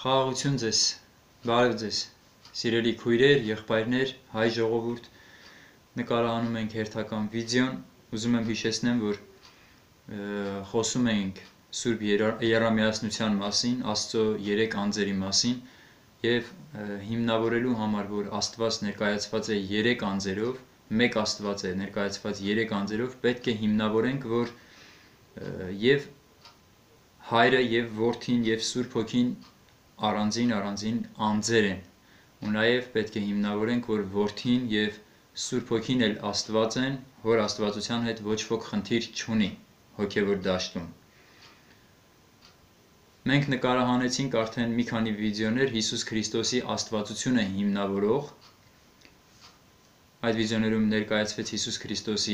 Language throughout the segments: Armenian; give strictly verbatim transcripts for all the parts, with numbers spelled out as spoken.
Խաղաղություն ձեզ, բարև ձեզ, սիրելի քույրեր, եղբայրներ, հայ ժողովուրդ, նկարահանում ենք հերթական վիդեոն, ուզում եմ հիշեցնեմ, որ խոսում ենք Սուրբ Եռամիասնության մասին, Աստծո երեք անձերի մասին եւ հիմնավորելու համար, որ Աստված ներկայացված է երեք անձերով, մեկ Աստված է ներկայացված երեք անձերով, պետք է հիմնավորենք, որ եւ Հայրը եւ Որդին եւ Սուրբ Հոգին առանձին առանձին անձեր են, ու նաև պետք է հիմնավորենք, որ Որդին և Սուրբ Հոգին էլ Աստված են, որ Աստվածության հետ ոչ ոք խնդիր չունի հոգևոր դաշտում։ Մենք նկարահանեցինք արդեն մի քանի վիդեոներ Հիսուս Քրիստոսի Աստվածությունը հիմնավորող։ Այդ վիդեոներում ներկայացվեց Հիսուս Քրիստոսի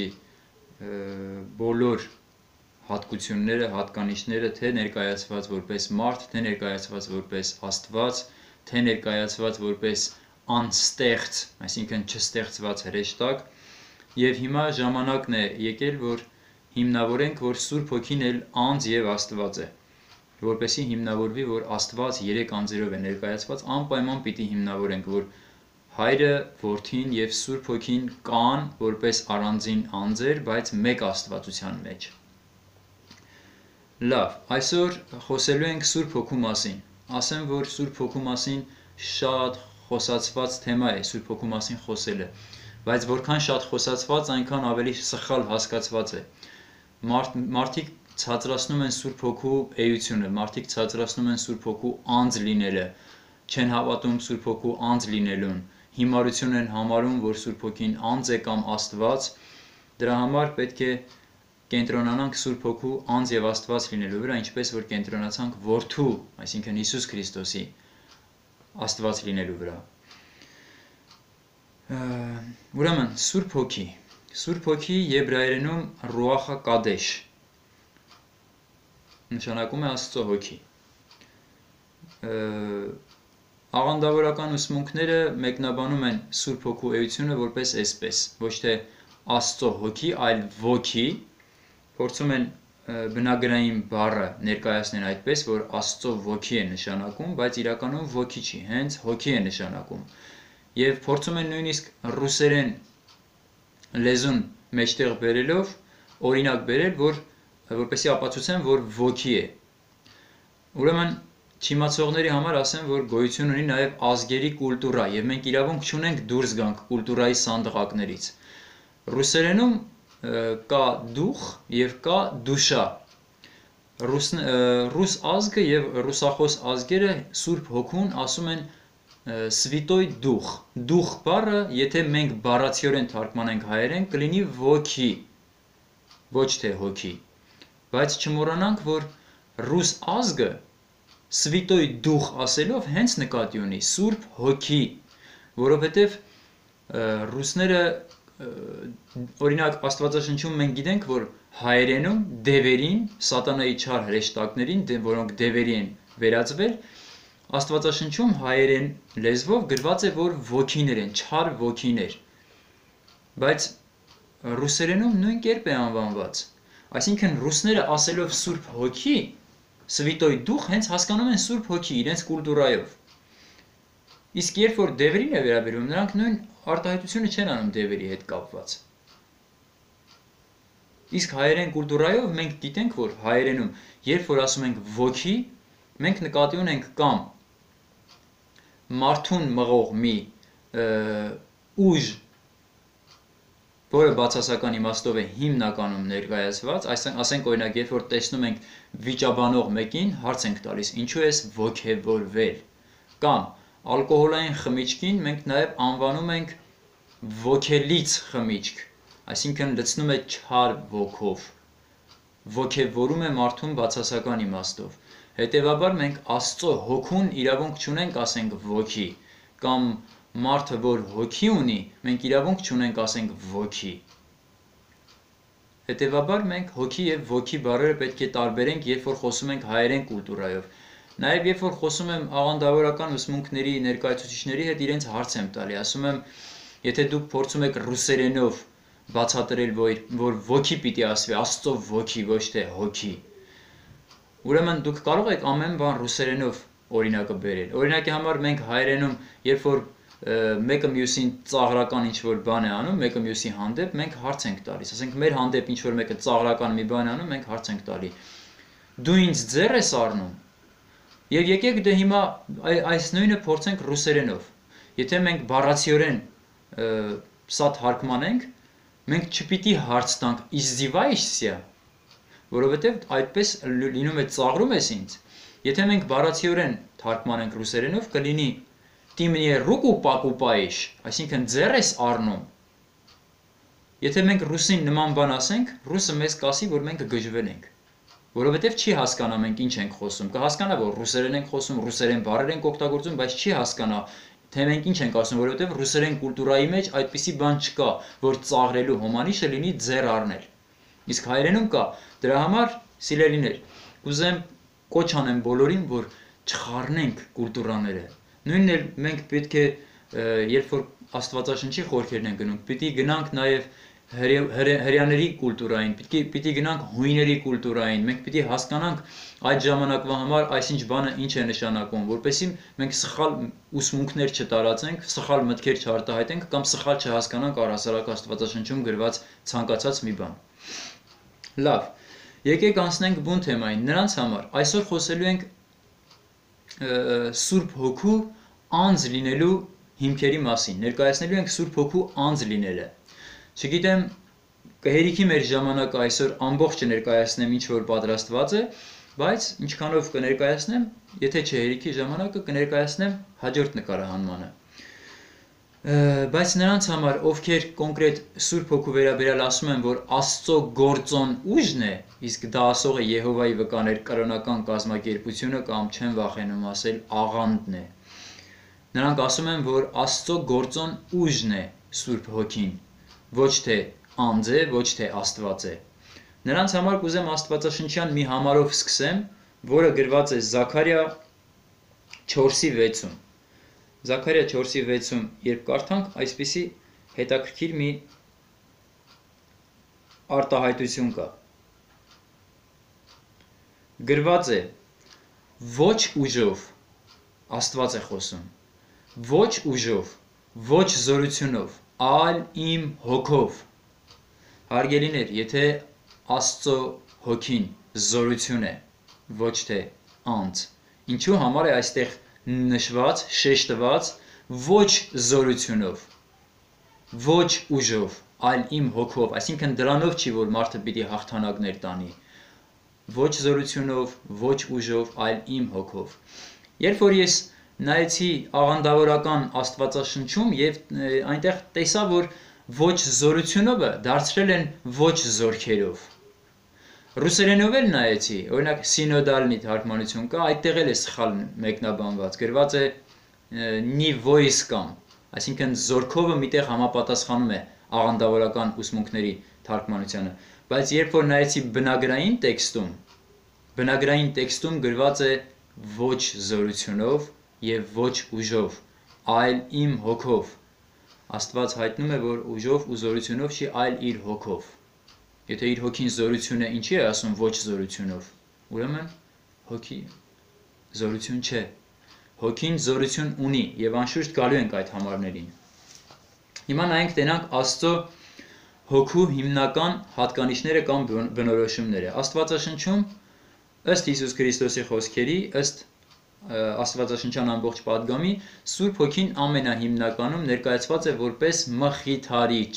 բոլոր հատկությունները, հատկանիշները, թե ներկայացված որպես մարդ, թե ներկայացված որպես Աստված, թե ներկայացված որպես անստեղծ, այսինքն չստեղծված հրեշտակ, եւ հիմա ժամանակն է եկել, որ հիմնավորենք, որ Սուրբ Հոգին էլ անձ եւ Աստված է, որպեսզի հիմնավորվի, որ Աստված երեք անձերով է ներկայացված, անպայման պիտի հիմնավորենք, որ Հայրը, Որդին եւ Սուրբ Հոգին կան որպես առանձին անձեր, բայց մեկ Աստվածության մեջ։ Լավ, այսօր խոսելու ենք Սուրբ Հոգու մասին։ Ասեմ, որ Սուրբ Հոգու մասին շատ խոսացված թեմա է, Սուրբ Հոգու մասին խոսելը, բայց որքան շատ խոսացված, այնքան ավելի սխալ հասկացված է։ Մարդիկ ցածրացնում են Սուրբ Հոգու էությունը, մարդիկ ցածրացնում են Սուրբ Հոգու անձ լինելը, չեն հավատում Սուրբ Հոգու անձ լինելուն, հիմարություն են համարում, որ Սուրբ Հոգին անձ է կամ Աստված, դրա համար պետք է կենտրոնանանք Սուրբ Հոգու անձ եւ Աստված լինելու վրա, ինչպես որ կենտրոնացանք Որդու, այսինքն Հիսուս Քրիստոսի Աստված լինելու վրա։ Ուրեմն Սուրբ Հոգի, Սուրբ Հոգի եբրայերենում Ռուախ Կադեշ նշանակում է Աստծո Հոգի։ Աղանդավորական ուսմունքները մեկնաբանում են Սուրբ Հոգու էությունը որպես այսպես, ոչ թե Աստծո Հոգի, այլ ոգի, փորձում են բնագրային բառը ներկայացնել այդպես, որ Աստծո ոգի է նշանակում, բայց իրականում ոգի չի, հենց հոգի է նշանակում։ Եվ փորձում են նույնիսկ ռուսերեն լեզուն մեջտեղ բերելով օրինակ բերել, որ որպեսզի ապացուցեն, որ ոգի է։ Ուրեմն չիմացողների համար ասեմ, որ գոյություն ունի նաև ազգերի կուլտուրա, եւ մենք իրավունք չունենք դուրս գանք կուլտուրայի սանդղակներից։ Ռուսերենում կա դուխ եւ կա դուշա։ Ռուս, ռուս ազգը եւ ռուսախոս ազգերը Սուրբ Հոգուն ասում են Սվիտոյ դուխ։ Դուխ բառը, եթե մենք բառացիորեն թարգմանենք հայերեն, կլինի ոգի, ոչ թե հոգի։ Բայց չմոռանանք, որ ռուս ազգը Սվիտոյ դուխ ասելով հենց նկատի ունի Սուրբ Հոգի, որովհետեւ ռուսները օրինակ Աստվածաշնչում մենք գիտենք, որ հայերենում դևերին, սատանայի չար հրեշտակներին, որոնք դևերի են վերածվել, Աստվածաշնչում հայերեն լեզվով գրված է, որ ոգիներ են, չար ոգիներ։ Բայց ռուսերենում նույն կերպ է անվանված։ Այսինքն ռուսները ասելով Սուրբ Հոգի, Սվիտոյ դուխ, հենց հասկանում են Սուրբ Հոգի իրենց կուլտուրայով։ Իսկ երբ որ դևերին է վերաբերում, նրանք նույն արտահայտությունը չեն անում դևերի հետ կապված։ Իսկ հայերեն կուլտուրայով մենք գիտենք, որ հայերենում, երբ որ ասում ենք ոգի, մենք նկատի ունենք կամ մարդուն մղող մի ուժ, որը բացասական իմաստով է հիմնականում ներկայացված, ասենք օրինակ, երբ որ տեսնում ենք վիճաբանող մեկին, հարց ենք տալիս, ինչու ես ոգևորվել, կամ ալկոհոլային խմիչքին մենք նաև անվանում ենք ոգելից խմիչք, այսինքն լցնում է չար ոգով, ոգևորում է մարդուն բացասական իմաստով։ Հետևաբար մենք Աստծո Հոգուն իրավունք չունենք ասենք ոգի, կամ մարդը, որ հոգի ունի, մենք իրավունք չունենք ասենք ոգի։ Հետևաբար մենք հոգի եւ ոգի բառերը պետք է տարբերենք, երբ որ խոսում ենք հայերեն կուլտուրայով։ Նաև երբ որ խոսում եմ աղանդավորական ուսմունքների ներկայացուցիչների հետ, իրենց հարց եմ տալի, ասում եմ, եթե դուք փորձում եք ռուսերենով բացատրել, որ ոգի պիտի ասվի, Աստծո ոգի, ոչ թե հոգի, ուրեմն դուք կարող եք ամեն բան ռուսերենով օրինակը բերել։ Օրինակի համար մենք հայերենում, երբ որ մեկը մյուսին ծաղրական ինչ-որ բան է անում, մեկը մյուսի հանդեպ, մենք հարց ենք տալիս։ Ասենք մեր հանդեպ ինչ-որ մեկը ծաղրական մի բան է անում, մենք հարց ենք տալի։ Դու ինձ ձեռ ես առնում։ Եվ եկեք դե հիմա այս նույնը փորձենք ռուսերենով։ Եթե մենք բառացիորեն սա թարգմանենք, մենք չպիտի հարց տանք «Իզդիվայեշься», որովհետև այդպես լինում է ծաղրում ես ինձ։ Եթե մենք բառացիորեն թարգմանենք ռուսերենով, կլինի «Ты мне руку покупаешь», այսինքն ձեռ ես առնում։ Եթե մենք ռուսին նման բան ասենք, ռուսը մեզ կասի, որ մենք գժվել ենք, որովհետև չի հասկանա մենք ինչ ենք խոսում։ Կհասկանա, որ ռուսերեն ենք խոսում, ռուսերեն բառեր ենք օգտագործում, բայց չի հասկանա, թե մենք ինչ ենք ասում, որովհետև ռուսերեն կուլտուրայի մեջ այդպիսի բան չկա, որ ծաղրելու հոմանիշը լինի ձեռ առնել։ Իսկ հայերենում կա, դրա համար սիրելիներ, կուզեմ կոչ անեմ բոլորին, որ չխառնենք կուլտուրաները։ Նույնն էլ մենք պետք է, երբ որ Աստվածաշնչի խորքերն են գնում, պիտի գնանք նաև հրեաների կուլտուրային, պիտի գնանք հույների կուլտուրային, մենք պիտի հասկանանք այդ ժամանակվա համար այսինչ բանը ինչ է նշանակում, որպեսզի մենք սխալ ուսմունքներ չտարածենք, սխալ մտքեր չարտահայտենք կամ սխալ չհասկանանք առհասարակ Աստվածաշնչում գրված ցանկացած մի բան։ Լավ, եկեք անցնենք բուն թեմային։ Նրանց համար այսօր խոսելու ենք Սուրբ Հոգու անձ լինելու հիմքերի մասին, ներկայացնելու ենք Սուրբ Հոգու անձ լինելը։ Չգիտեմ, կհերիքի մեր ժամանակը այսօր ամբողջը ներկայացնեմ ինչ որ պատրաստված է, բայց ինչքանով կներկայացնեմ, եթե չէ հերիքի ժամանակը կներկայացնեմ հաջորդ նկարահանմանը։ Բայց նրանց համար, ովքեր կոնկրետ Սուրբ Հոգու վերաբերյալ ասում են, որ Աստծո գործոն ուժն է, իսկ դա ասողը Եհովայի վկաներ կրոնական կազմակերպությունը կամ չեն վախենում ասել աղանդն է։ Նրանք ասում են, որ Աստծո գործոն ուժն է Սուրբ Հոգին, ոչ թե անձ է, ոչ թե Աստված է։ Նրանց համար կուզեմ Աստվածաշնչյան մի համարով սկսեմ, որը գրված է Զաքարիա չորսի վեցում։ Զաքարիա չորսի վեցում երբ կարդանք, այսպիսի հետաքրքիր մի արտահայտություն կա։ Գրված է ոչ ուժով, Աստված է խոսում, ոչ ուժով, ոչ զորությունով, այլ իմ հոգով։ Հարգելիներ, եթե Աստծո հոգին զորություն է, ոչ թե անձ, ինչու համար է այստեղ նշված, շեշտված ոչ զորությունով, ոչ ուժով, այլ իմ հոգով, այսինքն դրանով չի, որ մարդը պիտի հաղթանակներ տանի, ոչ զորությունով, ոչ ուժով, այլ իմ հոգով։ Երբ որ ես նայեցի աղանդավորական Աստվածաշնչում եւ այնտեղ տեսա, որ ոչ զորությունովը դարձրել են ոչ զորքերով։ Ռուսերենով էլ նայեցի, օրինակ սինոդալնի թարգմանություն կա, այդտեղ էլ է սխալ մեկնաբանված, գրված է «նի վոյսկամ», այսինքն զորքովը միտեղ համապատասխանում է աղանդավորական ուսմունքների թարգմանությանը, բայց երբ որ նայեցի բնագրային տեքստում, բնագրային տեքստում գրված է ոչ զորությունով եւ ոչ ուժով, այլ իմ հոգով։ Աստված հայտնում է, որ ուժով ու զորությունով չի, այլ իր հոգով։ Եթե իր հոգին զորություն է, ինչի է ասում ոչ զորությունով։ Ուրեմն հոգի զորություն չէ։ Հոգին զորություն ունի եւ անշուշտ գալու ենք այդ համարներին։ Հիմա նայենք տենանք Աստծո հոգու հիմնական հատկանիշները կամ բնորոշումները։ Աստվածաշնչում ըստ Հիսուս Քրիստոսի խոսքերի, ըստ Աստվածաշնչյան ամբողջ պատգամի, Սուրբ Հոգին ամենահիմնականում ներկայացված է որպես մխիթարիչ։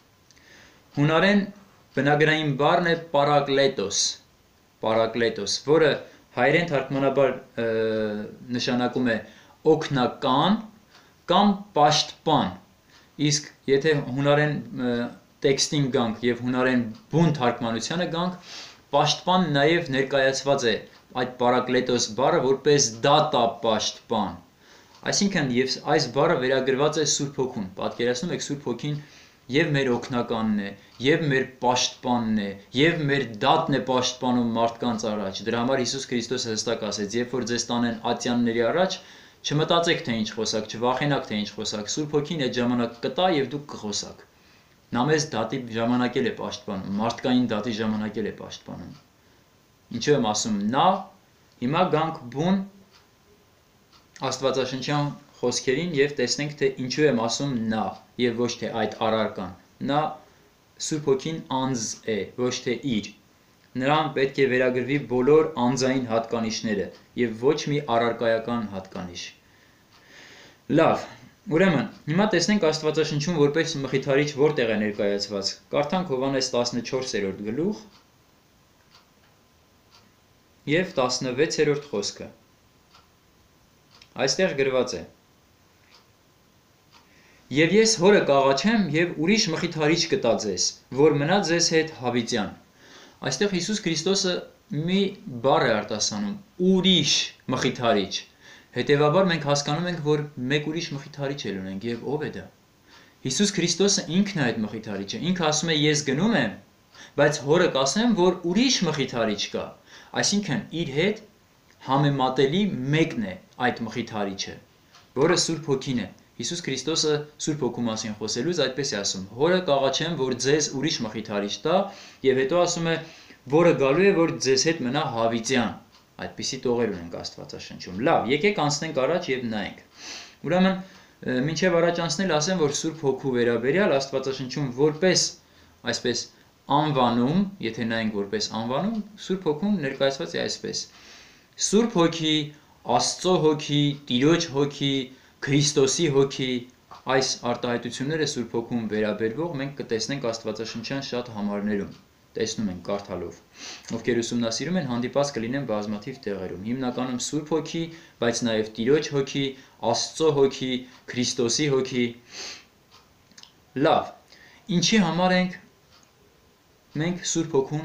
Հունարեն բնագրային բառն է պարակլետոս, պարակլետոս, որը հայերեն թարգմանաբար նշանակում է օգնական կամ պաշտպան, իսկ եթե հունարեն տեքստին գանք եւ հունարեն բուն թարգմանությանը գանք, պաշտպան նաեւ ներկայացված է այդ պարակլետոս բառը որպես դատապաշտպան։ Այսինքն եւ այս բառը վերագրված է Սուրբ Հոգուն, պատկերացնում եք Սուրբ Հոգին եւ մեր օգնականն է, եւ մեր պաշտպանն է, եւ մեր դատն է պաշտպանում մարդկանց առաջ։ Դրա համար Հիսուս Քրիստոսը հստակ ասեց. «Երբ որ ձեզ տանեն ատյանների առաջ, չմտածեք թե ինչ խոսակ, չվախենաք թե ինչ խոսակ, Սուրբ Հոգին այդ ժամանակ կտա եւ դուք կխոսաք»։ Նա մեզ դատի ժամանակ էլ է պաշտպանում, մարդկային դատի ժամանակ էլ է պաշտպանում։ Ինչու եմ ասում նա, հիմա գանք բուն աստվածաշնչյան խոսքերին եւ տեսնենք, թե ինչու եմ ասում նա եւ ոչ թե այդ առարկան։ Նա Սուրբ Հոգին անձ է, ոչ թե իր։ Նրան պետք է վերագրվի բոլոր անձային հատկանիշները եւ ոչ մի առարկայական հատկանիշ։ Լավ, ուրեմն, հիմա տեսնենք Աստվածաշնչում որպես մխիթարիչ որտեղ է ներկայացված։ Կարդանք Հովհաննես տասնչորսերորդ գլուխ եւ տասնվեցերորդ խոսքը։ Այստեղ գրված է. Եվ ես հորը կաղաչեմ եւ ուրիշ մխիթարիչ կտա ձեզ, որ մնա ձեզ հետ հավիտյան։ Այստեղ Հիսուս Քրիստոսը մի բառ է արտասանում՝ ուրիշ մխիթարիչ։ Հետևաբար մենք հասկանում ենք, որ մեկ ուրիշ մխիթարիչ էլ ունենք, եւ ով է դա։ Հիսուս Քրիստոսը ինքն է այդ մխիթարիչը։ Ինքը ասում է ես գնում եմ, բայց հորը կասեմ, որ ուրիշ մխիթարիչ կա։ Այսինքն իր հետ համեմատելի մեկն է այդ մխիթարիչը, որը Սուրբ Հոգին է։ Հիսուս Քրիստոսը Սուրբ Հոգու մասին խոսելուց այդպես է ասում. հորը կաղաչեմ, որ ձեզ ուրիշ մխիթարիչ տա, եւ հետո ասում է, որը գալու է, որ ձեզ հետ մնա հավիտյան։ Այդպիսի տողեր ունենք Աստվածաշնչում։ Լավ, եկեք անցնենք առաջ եւ նայենք։ Ուրեմն, մինչեւ առաջ անցնել ասեմ, որ Սուրբ Հոգու վերաբերյալ Աստվածաշնչում որպես այսպես անվանում, եթե նայենք որպես անվանում, Սուրբ Հոգում ներկայացված է այսպես. Սուրբ Հոգի, Աստծո Հոգի, Տիրոջ Հոգի, Քրիստոսի Հոգի, այս արտահայտությունները Սուրբ Հոգում վերաբերվող մենք կտեսնենք Աստվածաշնչյան շատ համարներում, տեսնում ենք կարդալով, ովքեր ուսումնասիրում են, հանդիպած կլինեն բազմաթիվ տեղերում, հիմնականում Սուրբ Հոգի, բայց նաև Տիրոջ Հոգի, Աստծո Հոգի, Քրիստոսի Հոգի։ Լավ, ինչի համար ենք մենք Սուրբ Հոգուն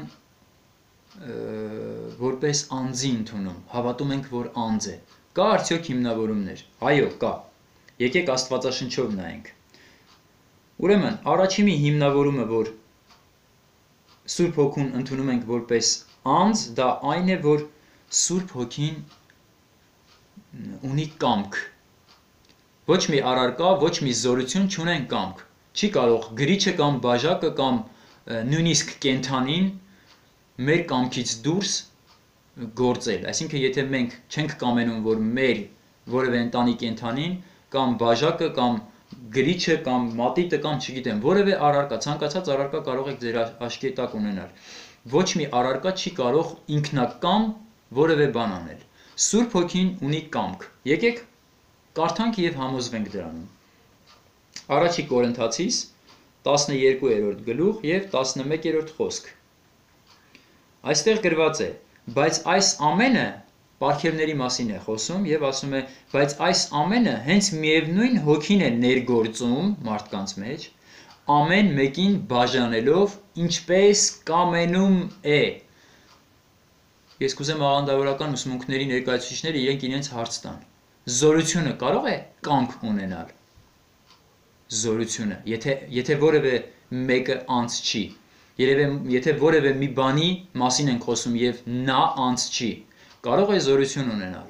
որպես անձի ընդունում, հավատում ենք, որ անձ է։ Կա արդյոք հիմնավորումներ։ Այո, կա։ Եկեք Աստվածաշնչով նայենք։ Ուրեմն, առաջին մի հիմնավորումը, որ Սուրբ Հոգուն ընդունում ենք որպես անձ, դա այն է, որ Սուրբ Հոգին ունի կամք։ Ոչ մի առարկա, ոչ մի զորություն չունեն կամք։ Չի կարող գրիչը կամ բաժակը կամ նույնիսկ կենդանին մեր կամքից դուրս գործել, այսինքն եթե մենք չենք կամենում, որ մեր որևէ ընտանի կենդանին կամ բաժակը կամ գրիչը կամ մատիտը կամ չգիտեմ, որևէ առարկա, ցանկացած առարկա կարող եք ձեր աչքի տակ ունենալ։ Ոչ մի առարկա չի կարող ինքնակամ որևէ բան անել։ Սուրբ Հոգին ունի կամք։ Եկեք կարդանք եւ համոզվենք դրանում։ Առաջի Կորինթացիս տասներկուերորդ գլուխ եւ տասնմեկերորդ խոսք։ Այստեղ գրված է. բայց այս ամենը պարգևների մասին է խոսում եւ ասում է, բայց այս ամենը հենց միևնույն Հոգին է ներգործում մարդկանց մեջ, ամեն մեկին բաժանելով, ինչպես կամենում է։ Ես կուզեմ աղանդավորական ուսմունքների ներկայացուցիչները իրենք իրենց հարց տան։ Զորությունը կարող է կամք ունենալ։ Զորությունը, եթե եթե որևէ մեկը անց չի, երևէ եթե որևէ մի բանի մասին ենք խոսում եւ նա անց չի, կարող է զորություն ունենալ։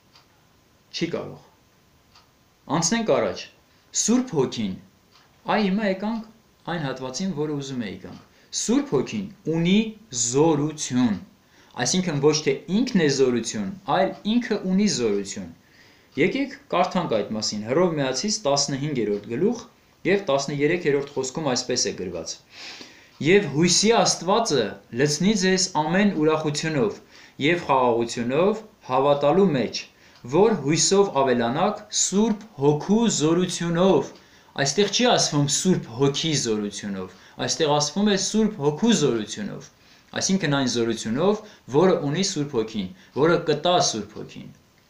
Չի կարող։ Անցնենք առաջ։ Սուրբ Հոգին, այ հիմա եկանք այն հատվածին, որը ուզում էի գանք։ Սուրբ Հոգին ունի զորություն, այսինքն ոչ թե ինքն է զորություն, այլ ինքը ունի զորություն։ Եկեք կարդանք այդ մասին Հռովմայացիս տասնհինգերորդ գլուխ եւ տասներեքերորդ խոսքում այսպես է գրված. Եվ հույսի Աստվածը լցնի ձեզ ամեն ուրախությունով եւ խաղաղությունով հավատալու մեջ, որ հույսով ավելանաք Սուրբ Հոգու զորությունով։ Այստեղ չի ասվում Սուրբ Հոգի զորությունով, այստեղ ասվում է Սուրբ Հոգու զորությունով, այսինքն այն զորությունով, որը ունի Սուրբ Հոգին, որը կտա Սուրբ Հոգին։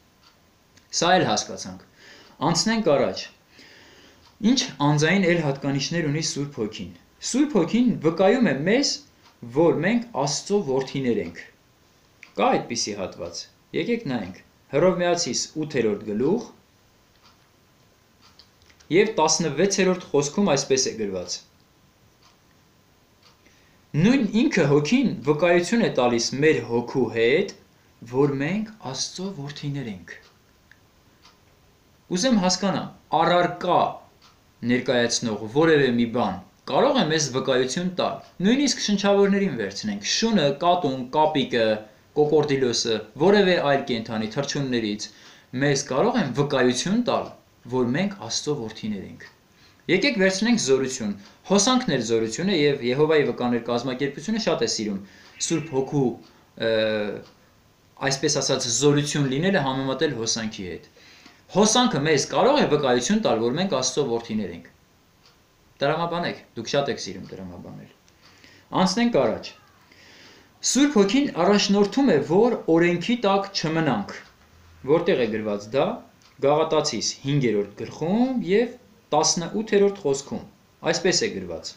Սա էլ հասկացանք։ Անցնենք առաջ։ Ինչ անձային էլ հատկանիշներ ունի Սուրբ Հոգին։ Սուրբ Հոգին վկայում է մեզ, որ մենք Աստծո որդիներ ենք։ Կա այդպիսի հատված։ Եկեք նայենք։ Հռովմայացիս ութերորդ գլուխ եւ տասնվեցերորդ խոսքում այսպես է գրված. Նույն ինքը Հոգին վկայություն է տալիս մեր հոգու հետ, որ մենք Աստծո որդիներ ենք։ Ուզեմ հասկանամ, առարկա ներկայացնող որևէ մի բան կարող է մեզ վկայություն տալ։ Նույնիսկ շնչավորներին վերցնենք, շունը, կատուն, կապիկը, կոկորդիլոսը, որևէ այլ կենդանի թռչուններից, մեզ կարող են վկայություն տալ, որ մենք Աստծո որդիներ ենք։ Եկեք վերցնենք զորություն։ Հոսանքներ զորությունը եւ Եհովայի վկաներ կազմակերպությունը շատ է սիրում Սուրբ Հոգու այսպես ասած զորություն լինելը համեմատել հոսանքի հետ։ Հոսանքը մեզ կարող է վկայություն տալ, որ մենք Աստծո որդիներ ենք։ Տրամաբանեք, դուք շատ եք սիրում տրամաբանել։ Անցնենք առաջ։ Սուրբ Հոգին առաջնորդում է, որ օրենքի տակ չմնանք։ Որտեղ է գրված դա? Գաղատացիս հինգերորդ գլխում եւ տասնութերորդ խոսքում։ Այսպես է գրված.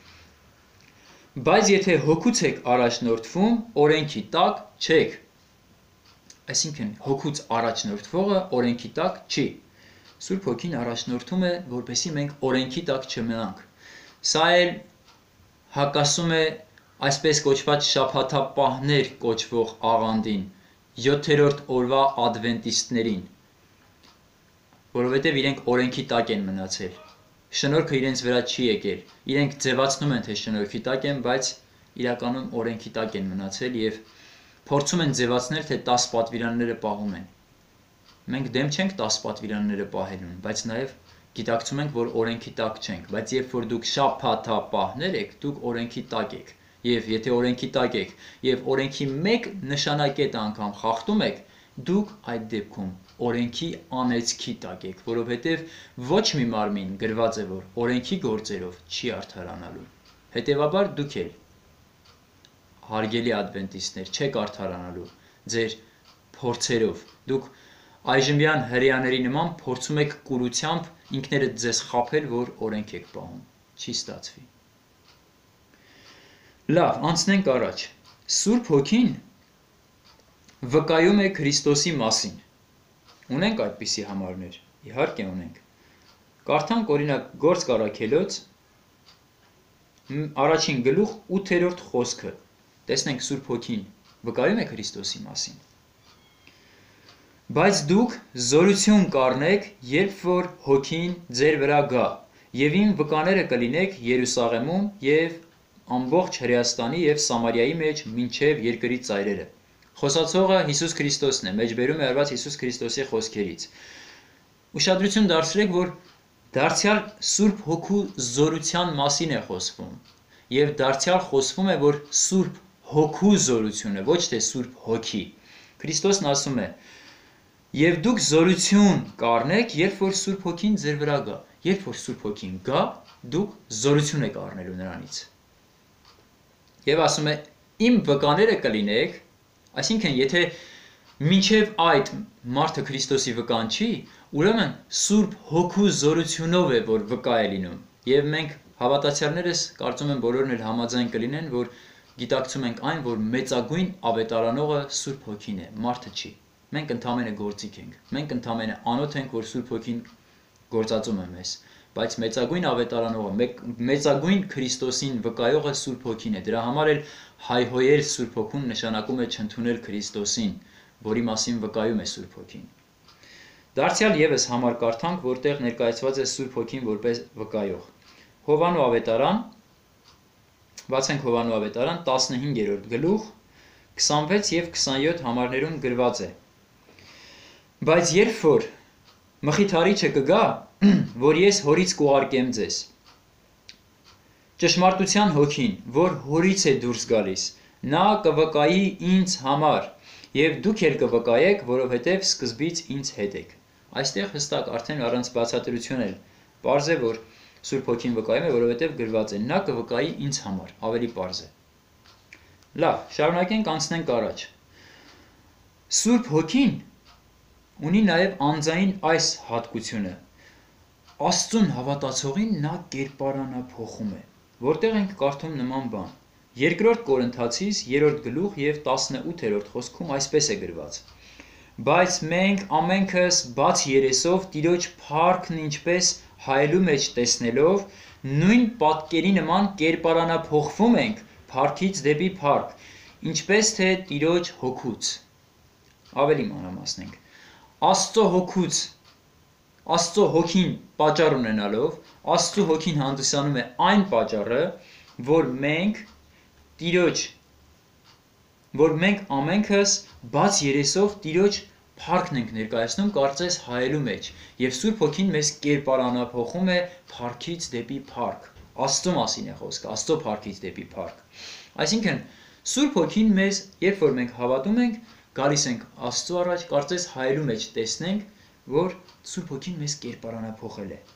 Բայց եթե հոգուց եք առաջնորդվում, օրենքի տակ չեք։ Այսինքն հոգուց առաջնորդվողը օրենքի տակ չի։ Սուրբ Հոգին առաջնորդում է, որպեսզի մենք օրենքի տակ չմնանք։ Սա էլ հակասում է այսպես կոչված շաբաթապահներ կոչվող աղանդին, յոթերորդ օրվա ադվենտիստներին, որովհետև իրենք օրենքի տակ են մնացել։ Շնորհքը իրենց վրա չի եկել։ Իրենք ձևացնում են, թե շնորհքի տակ են, բայց իրականում օրենքի տակ են մնացել եւ փորձում են ձևացնել, թե տասը պատվիրանները պահում են։ Մենք դեմ չենք տասը պատվիրանները պահելուն, բայց նաեւ գիտակցում ենք, որ օրենքի տակ չենք, բայց երբ որ դուք շաբաթապահներ եք, դուք օրենքի տակ եք։ Եվ եթե օրենքի տակ եք եւ օրենքի մեկ նշանակետ անգամ խախտում եք, դուք այդ դեպքում օրենքի անեծքի տակ եք, որովհետև ոչ մի մարմին գրված է, որ օրենքի գործերով չի արդարանալու։ Հետևաբար դուք էլ հարգելի ադվենտիստներ չեք արդարանալու ձեր փորձերով։ Դուք այժմյան հրեաների նման փորձում եք կուրությամբ ինքներդ ձեզ խաբել, որ օրենք եք պահում։ Չի ստացվի։ Լավ, անցնենք առաջ։ Սուրբ Հոգին վկայում է Քրիստոսի մասին։ Ունենք այդպիսի համարներ, իհարկե ունենք։ Կարդանք օրինակ Գործք առաքելոց առաջին գլուխ ութերորդ խոսքը։ Տեսնենք Սուրբ Հոգին վկայում է Քրիստոսի մասին։ Բայց դուք զորություն կառնեք, երբ որ Հոգին ձեր վրա գա, եւ իմ վկաները կլինեք Երուսաղեմում եւ ամբողջ Հրեաստանի եւ Սամարիայի մեջ մինչեւ երկրի ծայրերը։ Խոսացողը Հիսուս Քրիստոսն է, մեջբերում է արված Հիսուս Քրիստոսի խոսքերից։ Ուշադրություն դարձրեք, որ դարձյալ Սուրբ Հոգու զորության մասին է խոսվում, եւ դարձյալ խոսվում է, որ Սուրբ Հոգու զորությունը, ոչ թե Սուրբ Հոգի։ Քրիստոսն ասում է. Եվ դուք զորություն կառնեք, երբ որ Սուրբ Հոգին ձեր վրա գա։ Երբ որ Սուրբ Հոգին գա, դուք զորություն եք առնելու նրանից։ Եվ ասում է. իմ վկաները կլինեք, այսինքն եթե մինչև այդ մարդը Քրիստոսի վկան չի, ուրեմն Սուրբ Հոգու զորությունով է, որ վկա է լինում։ Եվ մենք հավատացյալներս կարծում եմ բոլորն էլ համաձայն կլինեն, որ գիտակցում ենք այն, որ մեծագույն ավետարանողը Սուրբ Հոգին է, մարդը չի։ Մենք ընդամենը գործիք ենք։ Մենք ընդամենը անոթ ենք, որ Սուրբ Հոգին գործածում է մեզ, բայց մեծագույն ավետարանողը, մեծագույն Քրիստոսին վկայողը Սուրբ Հոգին է։ Դրա համար էլ հայհոյել Սուրբ Հոգուն նշանակում է չընդունել Քրիստոսին, որի մասին վկայում է Սուրբ Հոգին։ Դարձյալ եւս համար կարդանք, որտեղ ներկայացված է Սուրբ Հոգին որպես վկայող։ Հովանու ավետարան, բացենք Հովանու ավետարան տասնհինգերորդ գլուխ, քսանվեց եւ քսանյոթ համարներում գրված է. Բայց երբ որ Մխիթարիչը կգա, որ ես հորից կուղարկեմ ձեզ, ճշմարտության Հոգին, որ հորից է դուրս գալիս, նա կվկայի ինձ համար, եւ դուք էլ կվկայեք, որովհետեւ սկզբից ինձ հետ եք։ Այստեղ հստակ արդեն առանց բացատրություն էլ պարզ է, որ Սուրբ Հոգին վկայում է, որովհետեւ գրված է. նա կվկայի ինձ համար, ավելի պարզ է։ Լավ, շարունակենք, անցնենք առաջ։ Սուրբ Հոգին ունի նաև անձային այս հատկությունը. Աստծուն հավատացողին նա կերպարանափոխում է, որտեղ ենք կարդում նման բան։ Երկրորդ Կորինթացիս երրորդ գլուխ եւ տասնութերորդ խոսքում այսպես է գրված. Բայց մենք ամենքս բաց երեսով Տիրոջ փառքն ինչպես հայելու մեջ տեսնելով, նույն պատկերի նման կերպարանափոխվում ենք փառքից դեպի փառք, ինչպես թե Տիրոջ հոգուց։ Ավելի մանրամասնենք։ Աստծո հոգուց, Աստծո հոգին պատճառ ունենալով, Աստծո հոգին հանդիսանում է այն պատճառը, որ մենք Տիրոջ, որ մենք ամենքս բաց երեսով Տիրոջ փառքն ենք ներկայացնում կարծես հայելու մեջ, եւ Սուրբ Հոգին մեզ կերպարանափոխում է փառքից դեպի փառք։ Աստծո մասին է խոսքը, Աստծո փառքից դեպի փառք։ Այսինքն Սուրբ Հոգին մեզ, երբ որ մենք հավատում ենք, գալիս ենք Աստծո առաջ, կարծես հայելու մեջ տեսնենք, որ Սուրբ Հոգին մեզ կերպարանափոխել է։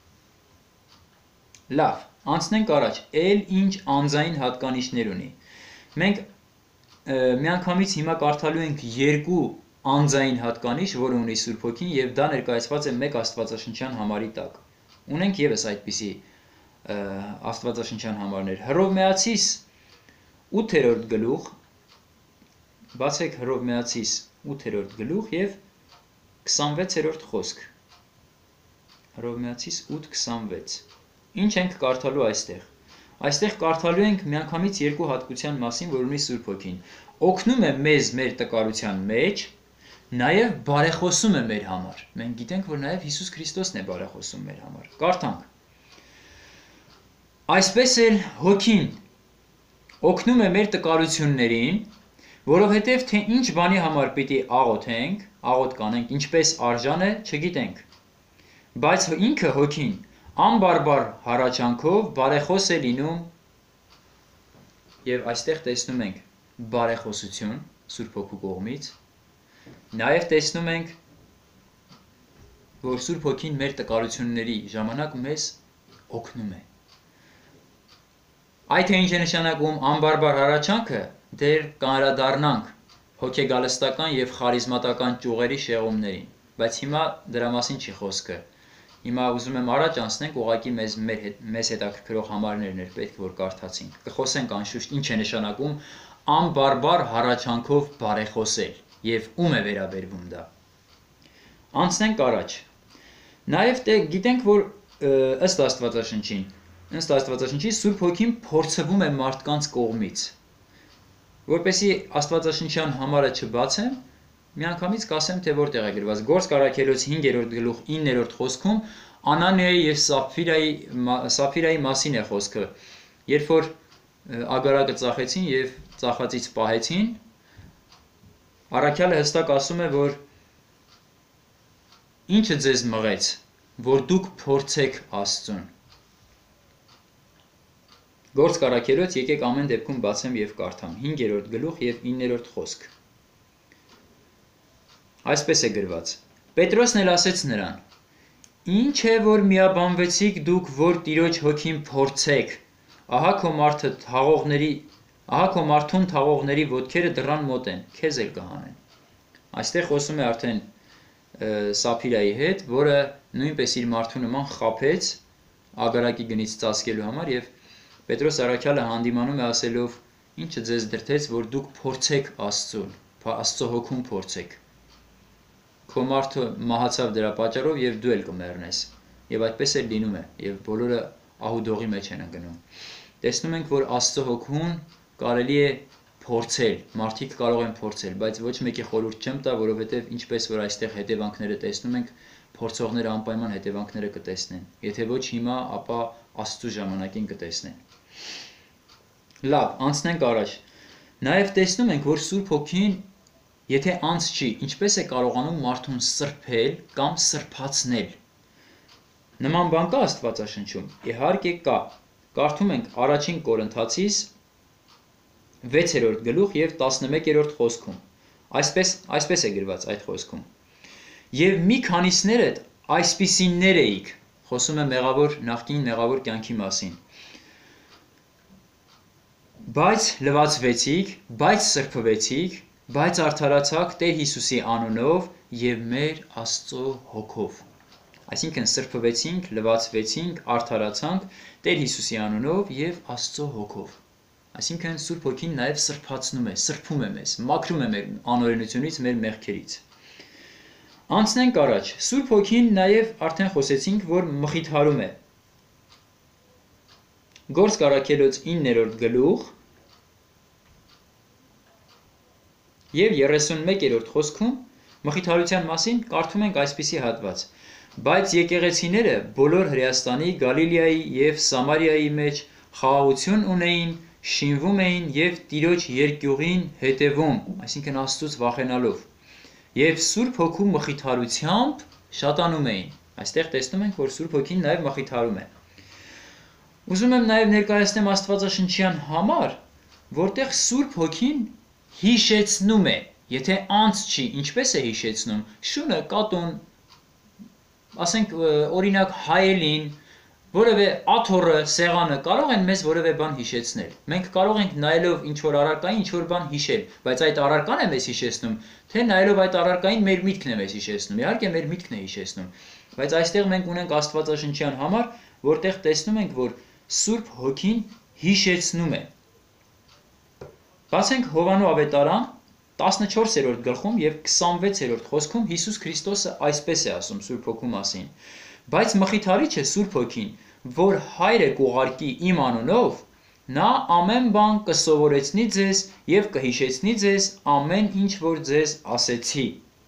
Լավ, անցնենք առաջ, ել ինչ անձային հատկանիշներ ունի։ Մենք միանգամից հիմա կարդալու ենք երկու անձային հատկանիշ, որը ունի Սուրբ Հոգին, եւ դա ներկայացված է մեկ աստվածաշնչյան համարի տակ։ Ունենք եւս այդպիսի աստվածաշնչյան համարներ։ Հռովմայացիս ութերորդ գլուխ, բացեք Հռովմայացիս ութերորդ գլուխ եւ քսանվեցերորդ խոսք։ Հռովմայացիս ութ քսանվեց։ Ինչ ենք կարդալու այստեղ։ Այստեղ կարդալու ենք միանգամից երկու հատկության մասին, որ ունի Սուրբ Հոգին։ Օգնում է մեզ մեր տկարության մեջ, նաև բարեխոսում է մեր համար։ Մենք գիտենք, որ նաև Հիսուս Քրիստոսն է բարեխոսում մեր համար։ Կարդանք։ Այսպես էլ Հոգին օգնում է մեր տկարություններին, որովհետև թե ինչ բանի համար պիտի աղոթենք, աղոթ կանենք, ինչպես արժան է, չգիտենք։ Բայց ինքը Հոգին անբարբար հառաչանքով բարեխոս է լինում, եւ այստեղ տեսնում ենք բարեխոսություն Սուրբ Հոգու կողմից, նաեւ տեսնում ենք, որ Սուրբ Հոգին մեր տկարությունների ժամանակ մեզ օգնում է։ Այդ թե ինչ է նշանակում անբարբար հառաչանքը, դեռ կանդրադառնանք հոգեգալստական եւ խարիզմատական ճյուղերի շեղումներին, բայց հիմա դրա մասին չի խոսքը։ Հիմա ուզում եմ առաջ անցնենք, ուղղակի մեզ մեր մեզ հետաքրքրող համարներն էր պետք որ կարդացինք։ Կխոսենք անշուշտ ինչ է նշանակում անբարբար հառաչանքով բարեխոսել եւ ում է վերաբերվում դա։ Անցնենք առաջ։ Նաեւ դե գիտենք, որ ըստ Աստվածաշնչին, ըստ Աստվածաշնչի Սուրբ Հոգին փորձվում է մարդկանց կողմից։ Որպեսզի Աստվածաշնչյան համարը չբացեմ, միանգամից կասեմ, թե որտեղ է գրված։ Գործք առաքելոց հինգերորդ գլուխ իններորդ խոսքում Անանիայի եւ Սափիրայի Սափիրայի մասին է խոսքը, երբ որ ագարակը ծախեցին եւ ծախածից պահեցին, առաքյալը հստակ ասում է, որ ինչը ձեզ մղեց, որ դուք փորձեք Աստծուն։ Գործք առաքելոց եկեք ամեն դեպքում բացեմ եւ կարդամ հինգերորդ գլուխ եւ իններորդ խոսք։ Այսպես է գրված. Պետրոսն էլ ասեց նրան. Ինչ է որ միաբանվեցիք դուք, որ Տիրոջ Հոգին փորձեք, ահա քո մարդը թաղողների, ահա քո մարդուն թաղողների ոտքերը դռան մոտ են, քեզ էլ կհանեն։ Այստեղ խոսում է արդեն Սափիրայի հետ, որը նույնպես իր մարդու նման խաբեց ագարակի գնից ծածկելու համար եւ Պետրոս առաքյալը հանդիմանում է ասելով. Ինչը ձեզ դրդեց, որ դուք փորձեք Աստծուն, Աստծո Հոգուն փորձեք։ Քո մարդը մահացավ դրա պատճառով եւ դու էլ կմեռնես։ Եվ այդպես էլ լինում է, եւ բոլորը ահուդողի մեջ են ընկնում։ Տեսնում ենք, որ Աստծո Հոգուն կարելի է փորձել, մարդիկ կարող են փորձել, բայց ոչ մեկի խորհուրդ չեմ տա, որովհետեւ ինչպես որ այստեղ հետևանքները տեսնում ենք, փորձողները անպայման հետևանքները կտեսնեն։ Եթե ոչ հիմա, ապա Աստծո ժամանակին կտեսնեն։ Լավ, անցնենք առաջ։ Նաև տեսնում ենք, որ Սուրբ Հոգին, եթե անց չի, ինչպես է կարողանում մարդուն սրբել կամ սրբացնել։ Նման բան կա Աստվածաշնչում։ Իհարկե կա։ Կարդում ենք առաջին Կորինթացիս վեցերորդ գլուխ եւ տասնմեկերորդ խոսքում։ Այսպես այսպես է գրված այդ խոսքում։ Եվ մի քանիսներդ այսպիսիններ էիք, խոսում է մեղավոր նախկին մեղավոր կյանքի մասին։ Բայց լվացվեցիք, բայց սրբվեցիք, բայց արդարացաք Տեր Հիսուսի անունով եւ մեր Աստծո հոգով։ Այսինքն սրբվեցինք, լվացվեցինք, արդարացանք Տեր Հիսուսի անունով եւ Աստծո հոգով։ Այսինքն Սուրբ Հոգին նաեւ սրբացնում է, սրբում է մեզ, մաքրում է մեր անօրենությունից, մեր մեղքերից։ Անցնենք առաջ։ Սուրբ Հոգին նաեւ արդեն խոսեցինք, որ մխիթարում է։ Գործք առաքելոց իններորդ գլուխ եւ երեսունմեկերորդ խոսքում մխիթարության մասին կարդում ենք այսպիսի հատված. Բայց եկեղեցիները բոլոր Հրեաստանի, Գալիլեայի եւ Սամարիայի մեջ խաղաղություն ունեին, շինվում էին եւ Տիրոջ երկյուղին հետևում, այսինքն Աստծուց վախենալով։ Եվ Սուրբ Հոգու մխիթարությամբ շատանում էին։ Այստեղ տեսնում ենք, որ Սուրբ Հոգին նաև մխիթարում է։ Ուզում եմ նաև ներկայացնեմ Աստվածաշնչյան համար, որտեղ Սուրբ Հոգին հիշեցնում է, եթե անց չի, ինչպես է հիշեցնում, շունը, կատուն, ասենք օրինակ հայելին, որևէ աթոռը, սեղանը կարող են մեզ որևէ բան հիշեցնել։ Մենք կարող ենք նայելով ինչ-որ առարկային ինչ-որ բան հիշել, բայց այդ առարկան է մեզ հիշեցնում, թե նայելով այդ առարկային մեր միտքն է մեզ հիշեցնում։ Իհարկե մեր միտքն է հիշեցնում, բայց այստեղ մենք ունենք Աստվածաշնչյան համար, որտեղ տեսնում ենք, որ Սուրբ Հոգին հիշեցնում է։ Բացենք Հովանու ավետարան տասնչորսերորդ գլխում եւ քսանվեցերորդ խոսքում Հիսուս Քրիստոսը այսպես է ասում Սուրբ Հոգու մասին. Բայց մխիթարիչը Սուրբ Հոգին, որ Հայրը կուղարկի իմ անունով, նա ամեն բան կսովորեցնի ձեզ եւ կհիշեցնի ձեզ ամեն ինչ, որ ձեզ ասեցի։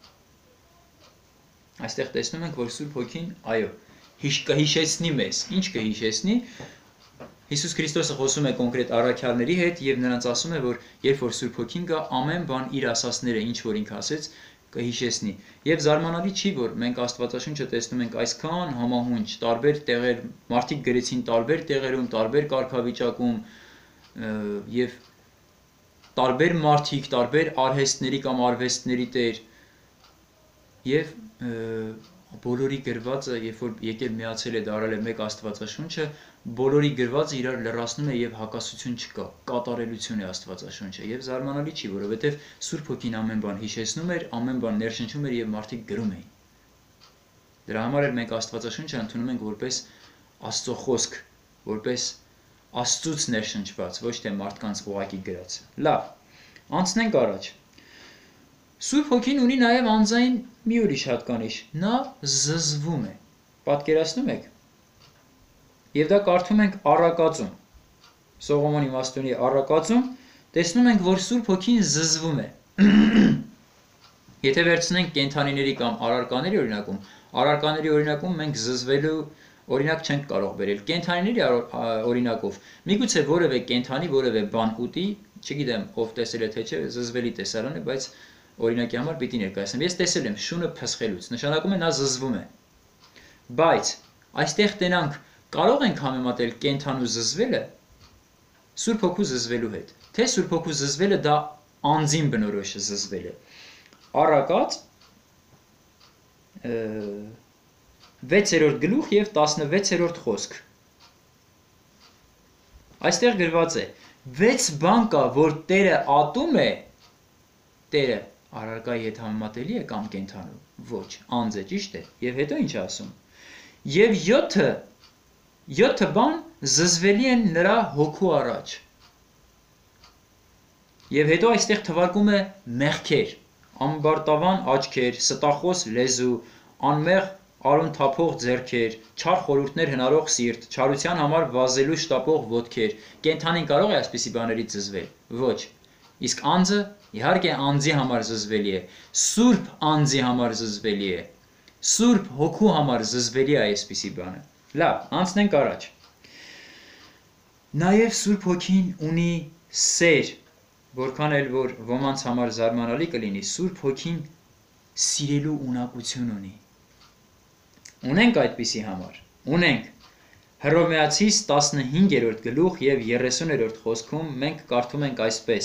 Այստեղ տեսնում ենք, որ Սուրբ Հոգին, այո, կհիշեցնի մեզ։ Ինչ կհիշեցնի։ Հիսուս Քրիստոսը խոսում է կոնկրետ առաքյալների հետ եւ նրանց ասում է, որ երբ որ Սուրբ Հոգին գա, ամեն բան իր ասածները, ինչ որ ինքը ասեց, կհիշեցնի։ Եվ զարմանալի չի, որ մենք Աստվածաշունչը տեսնում ենք այսքան համահունչ, տարբեր տեղեր, մարդիկ գրեցին տարբեր տեղերում, տարբեր կարգավիճակում եւ տարբեր մարդիկ, տարբեր արհեստների կամ արվեստների տեր եւ բոլորի գրվածը, երբ որ եկել միացել է դարել է մեկ Աստվածաշունչը, բոլորի գրվածը իրար լրացնում է եւ հակասություն չկա, կատարելություն է Աստվածաշունչը եւ զարմանալի չի, որովհետեւ Սուրբ Հոգին ամեն բան հիշեցնում էր, ամեն բան ներշնչում էր եւ մարդիկ գրում էին։ Դրա համար էլ մենք Աստվածաշունչը ընդունում ենք որպես Աստծո խոսք, որպես Աստծուց ներշնչված, ոչ թե մարդկանց ուղակի գրած։ Լավ, անցնենք առաջ։ Սուրբ Հոգին ունի նաև անձային մի ուրիշ հատկանիշ, նա զզվում է, պատկերացնում եք, և դա կարդում ենք առակածում, Սողոմոն իմաստունի առակածում, տեսնում ենք, որ Սուրբ Հոգին զզվում է, եթե վերցնենք կենդանիների կամ առարկաների օրինակում, առարկաների օրինակում մենք զզվելու օրինակ չենք կարող բերել, կենդանիների օրինակով, միգուցե որևէ կենդանի, որևէ բան ուտի, չգիտեմ ով տեսել է թե չէ, զզվելի տեսարան է, բայց օրինակի համար պիտի ներկայացնեմ։ Ես տեսել եմ շունը փսխելուց, նշանակում է նա զզվում է։ Բայց այստեղ տենանք կարող ենք համեմատել կենդանու զզվելը Սուրբ Հոգու զզվելու հետ, թե Սուրբ Հոգու զզվելը դա անձին բնորոշ զզվել է։ Առակաց վեցերորդ գլուխ եւ տասնվեցերորդ խոսք։ Այստեղ գրված է. վեց բան կա, որ Տերը ատում է, Տերը առարկայի հետ համեմատելի է կամ կենդանու, ոչ, անձ է, ճիշտ է, եւ հետո ինչ ասում, եւ յոթը, յոթը բան զզվելի են նրա հոգու առաջ, եւ հետո այստեղ թվարկում է մեղքեր, ամբարտավան աչքեր, ստախոս լեզու, անմեղ արուն թափող ձեռքեր, չար խորհուրդներ հնարող սիրտ, չարության համար վազելու շտապող ոտքեր, կենդանին կարող է այսպիսի բաներից զզվել, ոչ, իսկ անձը իհարկե անձի համար զզվելի է, Սուրբ անձի համար զզվելի է, Սուրբ Հոգու համար զզվելի է այսպիսի բանը։ Լավ, անցնենք առաջ։ Նաև Սուրբ Հոգին ունի սեր, որքան էլ որ ոմանց համար զարմանալի կլինի, Սուրբ Հոգին սիրելու ունակություն ունի։ Ունենք այդպիսի համար, ունենք Հռոմեացիս տասնհինգերորդ գլուխ եւ երեսուներորդ խոսքում մենք կարդում ենք այսպես.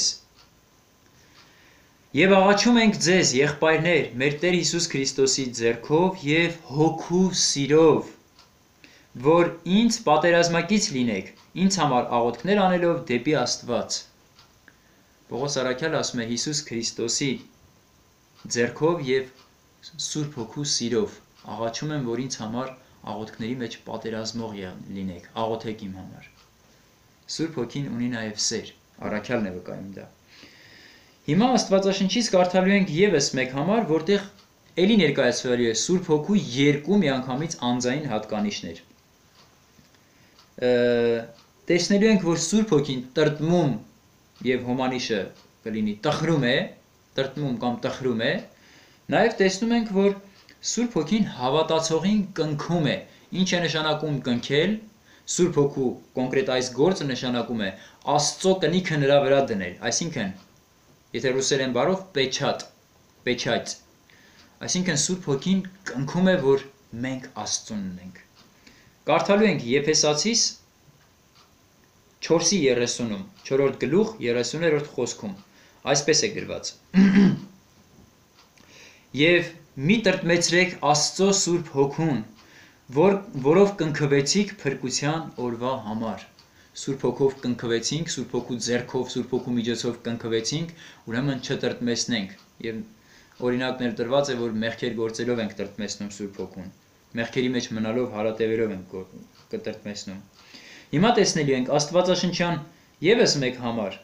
Եվ աղաչում ենք ձեզ, եղբայրներ, մեր Տեր Հիսուս Քրիստոսի ձեռքով եւ հոգու սիրով, որ ինձ պատերազմակից լինեք, ինձ համար աղոթքներ անելով դեպի Աստված։ Պողոս առաքյալը ասում է Հիսուս Քրիստոսի ձեռքով եւ Սուրբ Հոգու սիրով աղաչում եմ, որ ինձ համար աղոթքների մեջ պատերազմող լինեք, աղոթեք իմ համար։ Սուրբ Հոգին ունի նաև սեր, առաքյալն է վկայում դա։ Հիմա Աստվածաշնչից կարդալու ենք եւս մեկ համար, որտեղ էլի ներկայացվելու է Սուրբ Հոգու երկու միանգամից անձային հատկանիշներ։ Տեսնելու ենք, որ Սուրբ Հոգին տրտմում եւ հոմանիշը կլինի տխրում է, տրտմում կամ տխրում է, նաև տեսնում ենք, որ Սուրբ Հոգին հավատացողին կնքում է, ինչ է նշանակում կնքել, Սուրբ Հոգու կոնկրետ այս գործը նշանակում է Աստծո կնիքը նրա վրա դնել, այսինքն, եթե ռուսերեն բառով պեչատ, պեչայց, Այսինքն Սուրբ Հոգին կնքում է, որ մենք Աստծուն ունենք։ Կարդալու ենք Եփեսացիս չորսի երեսունում, չորրորդ գլուխ երեսուներորդ խոսքում, այսպես է գրված. Եվ մի տրտմեցրեք Աստծո Սուրբ Հոգուն, որ, որով կնքվեցիք փրկության օրվա համար։ Սուրբ Հոգով կնքվեցինք, Սուրբ Հոգու ձեռքով, Սուրբ Հոգու միջոցով կնքվեցինք, ուրեմն չտրտմեցնենք։ Եվ օրինակն էլ տրված է, որ մեղքեր գործելով ենք տրտմեցնում Սուրբ Հոգուն։ Մեղքերի մեջ մնալով հարատևերով ենք կտրտմեցնում։ Հիմա տեսնելու ենք Աստվածաշնչյան ևս մեկ համար,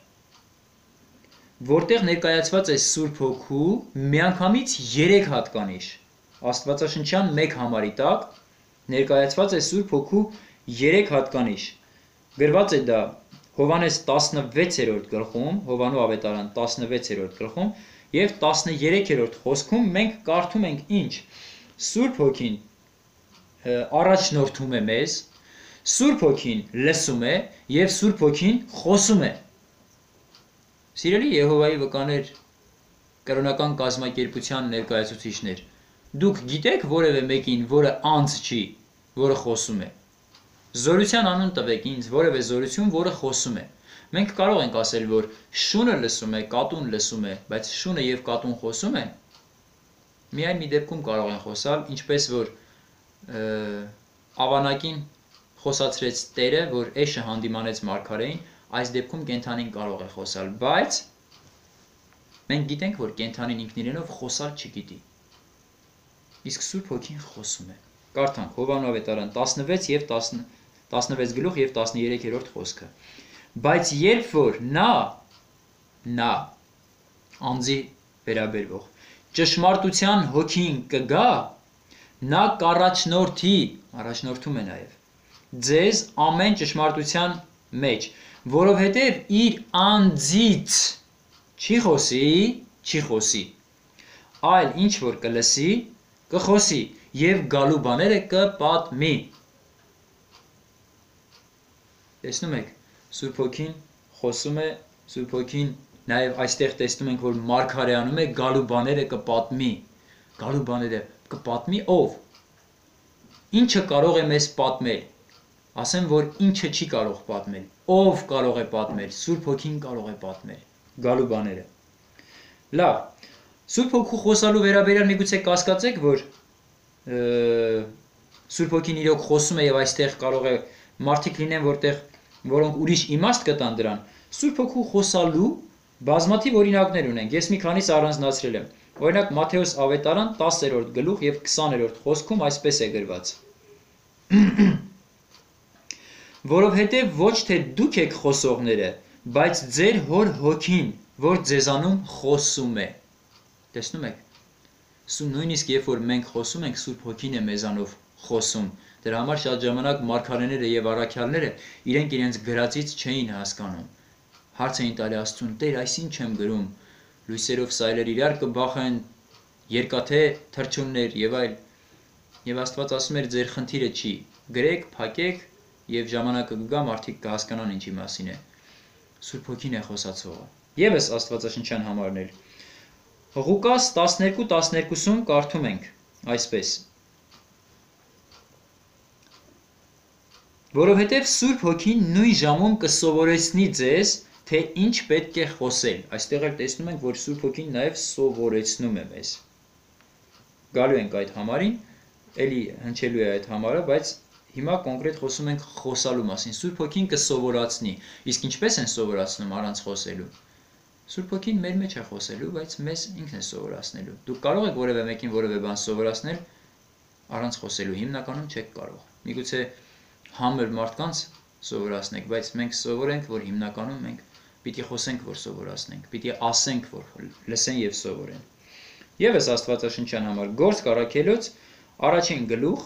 որտեղ ներկայացված է Սուրբ Հոգու միանգամից երեք հատկանիշ։ Աստվածաշնչյան մեկ համարի տակ ներկայացված է Սուրբ Հոգու երեք հատկանիշ։ Գրված է դա Հովհաննես տասնվեցերորդ գլխում, Հովանու ավետարան տասնվեցերորդ գլխում եւ տասներեքերորդ խոսքում մենք կարդում ենք ինչ։ Սուրբ Հոգին առաջնորդում է մեզ, Սուրբ Հոգին լսում է եւ Սուրբ Հոգին խոսում է։ Սիրելի Եհովայի վկաներ, կրոնական կազմակերպության ներկայացուցիչներ, դուք գիտեք որևէ մեկին, որը անձ չի, որը խոսում է։ Զորության անուն տվեք ինձ որևէ զորություն, որը խոսում է։ Մենք կարող ենք ասել, որ շունը լսում է, կատուն լսում է, բայց շունը եւ կատուն խոսում են։ Միայն մի դեպքում կարող են խոսալ, ինչպես որ Ավանակին խոսացրեց Տերը, որ Էշը հանդիմանեց մարգարեին, այս դեպքում կենդանին կարող է խոսալ, բայց մենք գիտենք, որ կենդանին ինքն իրենով խոսալ չգիտի։ Իսկ Սուրբ Հոգին խոսում է։ Կարդանք Հովանու ավետարան տասնվեց եւ տասնվեց գլուխ եւ տասներեքերորդ խոսքը։ Բայց երբ որ նա նա անձի վերաբերվող ճշմարտության հոգին կգա, նա կառաջնորդի, առաջնորդում է նաեւ ձեզ ամեն ճշմարտության մեջ, որովհետև իր անձից չի խոսի, չի խոսի, այլ ինչ որ կլսի, կխոսի եւ գալու բաները կպատմի։ Տեսնում եք, Սուրբ Հոգին խոսում է, Սուրբ Հոգին նաեւ այստեղ տեսնում ենք, որ մարգարեանում է գալու բաները կպատմի, գալու բաները կպատմի ով։ Ինչը կարող է մեզ պատմել։ Ասեմ, որ ինչը չի կարող պատմել, ով կարող է պատմել, Սուրբ Հոգին կարող է պատմել, գալու բաները։ Լավ, Սուրբ Հոգու խոսալու վերաբերյալ միգուցե կասկածեք, որ Սուրբ Հոգին իրոք խոսում է եւ այստեղ կարող է մարդիկ լինեն, որտեղ որոնք ուրիշ իմաստ կտան դրան։ Սուրբ Հոգու խոսալու բազմաթիվ օրինակներ ունենք, ես մի քանիս առանձնացրել եմ։ Օրինակ Մատթեոս ավետարան տասերորդ գլուխ եւ քսաներորդ խոսքում այսպես է գրված. Որովհետև ոչ թե դուք եք խոսողները, բայց ձեր հոր հոգին, որ ձեզանում խոսում է։ Տեսնում եք։ Նույնիսկ երբ որ մենք խոսում ենք, Սուրբ Հոգին է մեզանով խոսում։ Դրա համար շատ ժամանակ մարգարեները եւ առաքյալները իրենք իրենց գրածից չէին հասկանում։ Հարց էին տալի Աստծուն. Տեր, այս ինչ եմ գրում։ Լույսերով սայլեր իրար կբախեն, երկաթե թրջուններ եւ այլ։ Եվ Աստված ասում էր ձեր խնդիրը չի։ Գրեք, փակեք եւ ժամանակը կգա մարդիկ կհասկանան ինչի մասին է։ Սուրբ Հոգին է խոսացողը։ Եվս Աստվածաշնչյան համարներ։ Ղուկաս տասներկու տասներկուսում կարդում ենք այսպես. Որովհետև Սուրբ Հոգին նույն ժամում կսովորեցնի ձեզ, թե ինչ պետք է խոսել։ Այստեղ էլ տեսնում ենք, որ Սուրբ Հոգին նաև սովորեցնում է մեզ։ Գալու ենք այդ համարին, էլի հնչելու է այդ համարը, բայց հիմա կոնկրետ խոսում ենք խոսալու մասին։ Սուրբ Հոգին կսովորացնի։ Իսկ ինչպես են սովորացնում առանց խոսելու։ Սուրբ Հոգին մեր մեջ է խոսելու, բայց մեզ ինքն է սովորացնելու։ Դուք կարող եք որևէ մեկին որևէ բան սովորացնել առանց խոսելու, հիմնականում չեք կարող։ Միգուցե համր մարդկանց սովորացնեք, բայց մենք սովորենք, որ հիմնականում մենք պիտի խոսենք, որ սովորացնենք, պիտի ասենք, որ լսեն եւ սովորեն։ Եվս Աստվածաշնչյան համար Գործք առաքելոց առաջին գլուխ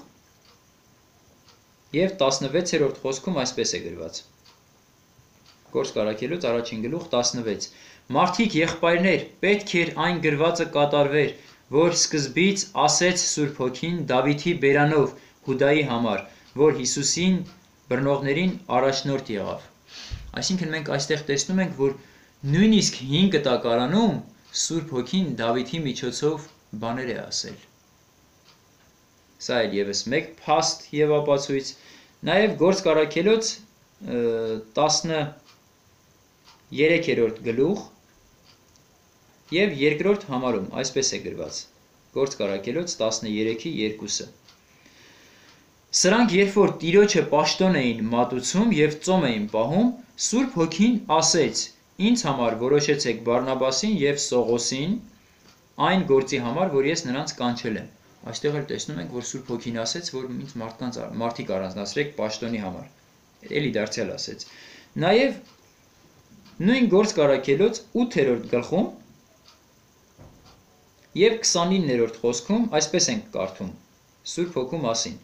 եւ տասնվեցերորդ խոսքում այսպես է գրված։ Գործք առաքելոց առաջին գլուխ տասնվեց։ Մարդիկ եղբայրներ, պետք էր այն գրվածը կատարվեր, որ սկզբից ասեց Սուրբ Հոգին Դավիթի բերանով Հուդայի համար, որ Հիսուսին բռնողներին առաջնորդ եղավ։ Այսինքն մենք այստեղ տեսնում ենք, որ նույնիսկ հին կտակարանում Սուրբ Հոգին Դավիթի միջոցով բաներ է ասել։ Սա էլ եւս մեկ փաստ եւ ապացույց, նաեւ Գործք առաքելոց տասներորդ գլուխ եւ երկրորդ համարում այսպես է գրված։ Գործք առաքելոց տասներեքի երկուսը։ Սրանք երբ որ Տիրոջը պաշտոն էին մատուցում եւ ծոմ էին պահում, Սուրբ Հոգին ասեց. «Ինձ համար որոշեցեք Բարնաբասին եւ Սողոսին այն գործի համար, որ ես նրանց կանչել եմ»։ Այստեղ էլ տեսնում ենք, որ Սուրբ Հոգին ասեց, որ ինձ մարդկանց մարդիկ առանձնացրեք պաշտոնի համար։ Էլի դարձյալ ասեց։ Նաեւ նույն Գործք առաքելոց ութերորդ գլխում եւ քսանիններորդ խոսքում այսպես ենք կարդում Սուրբ Հոգու մասին։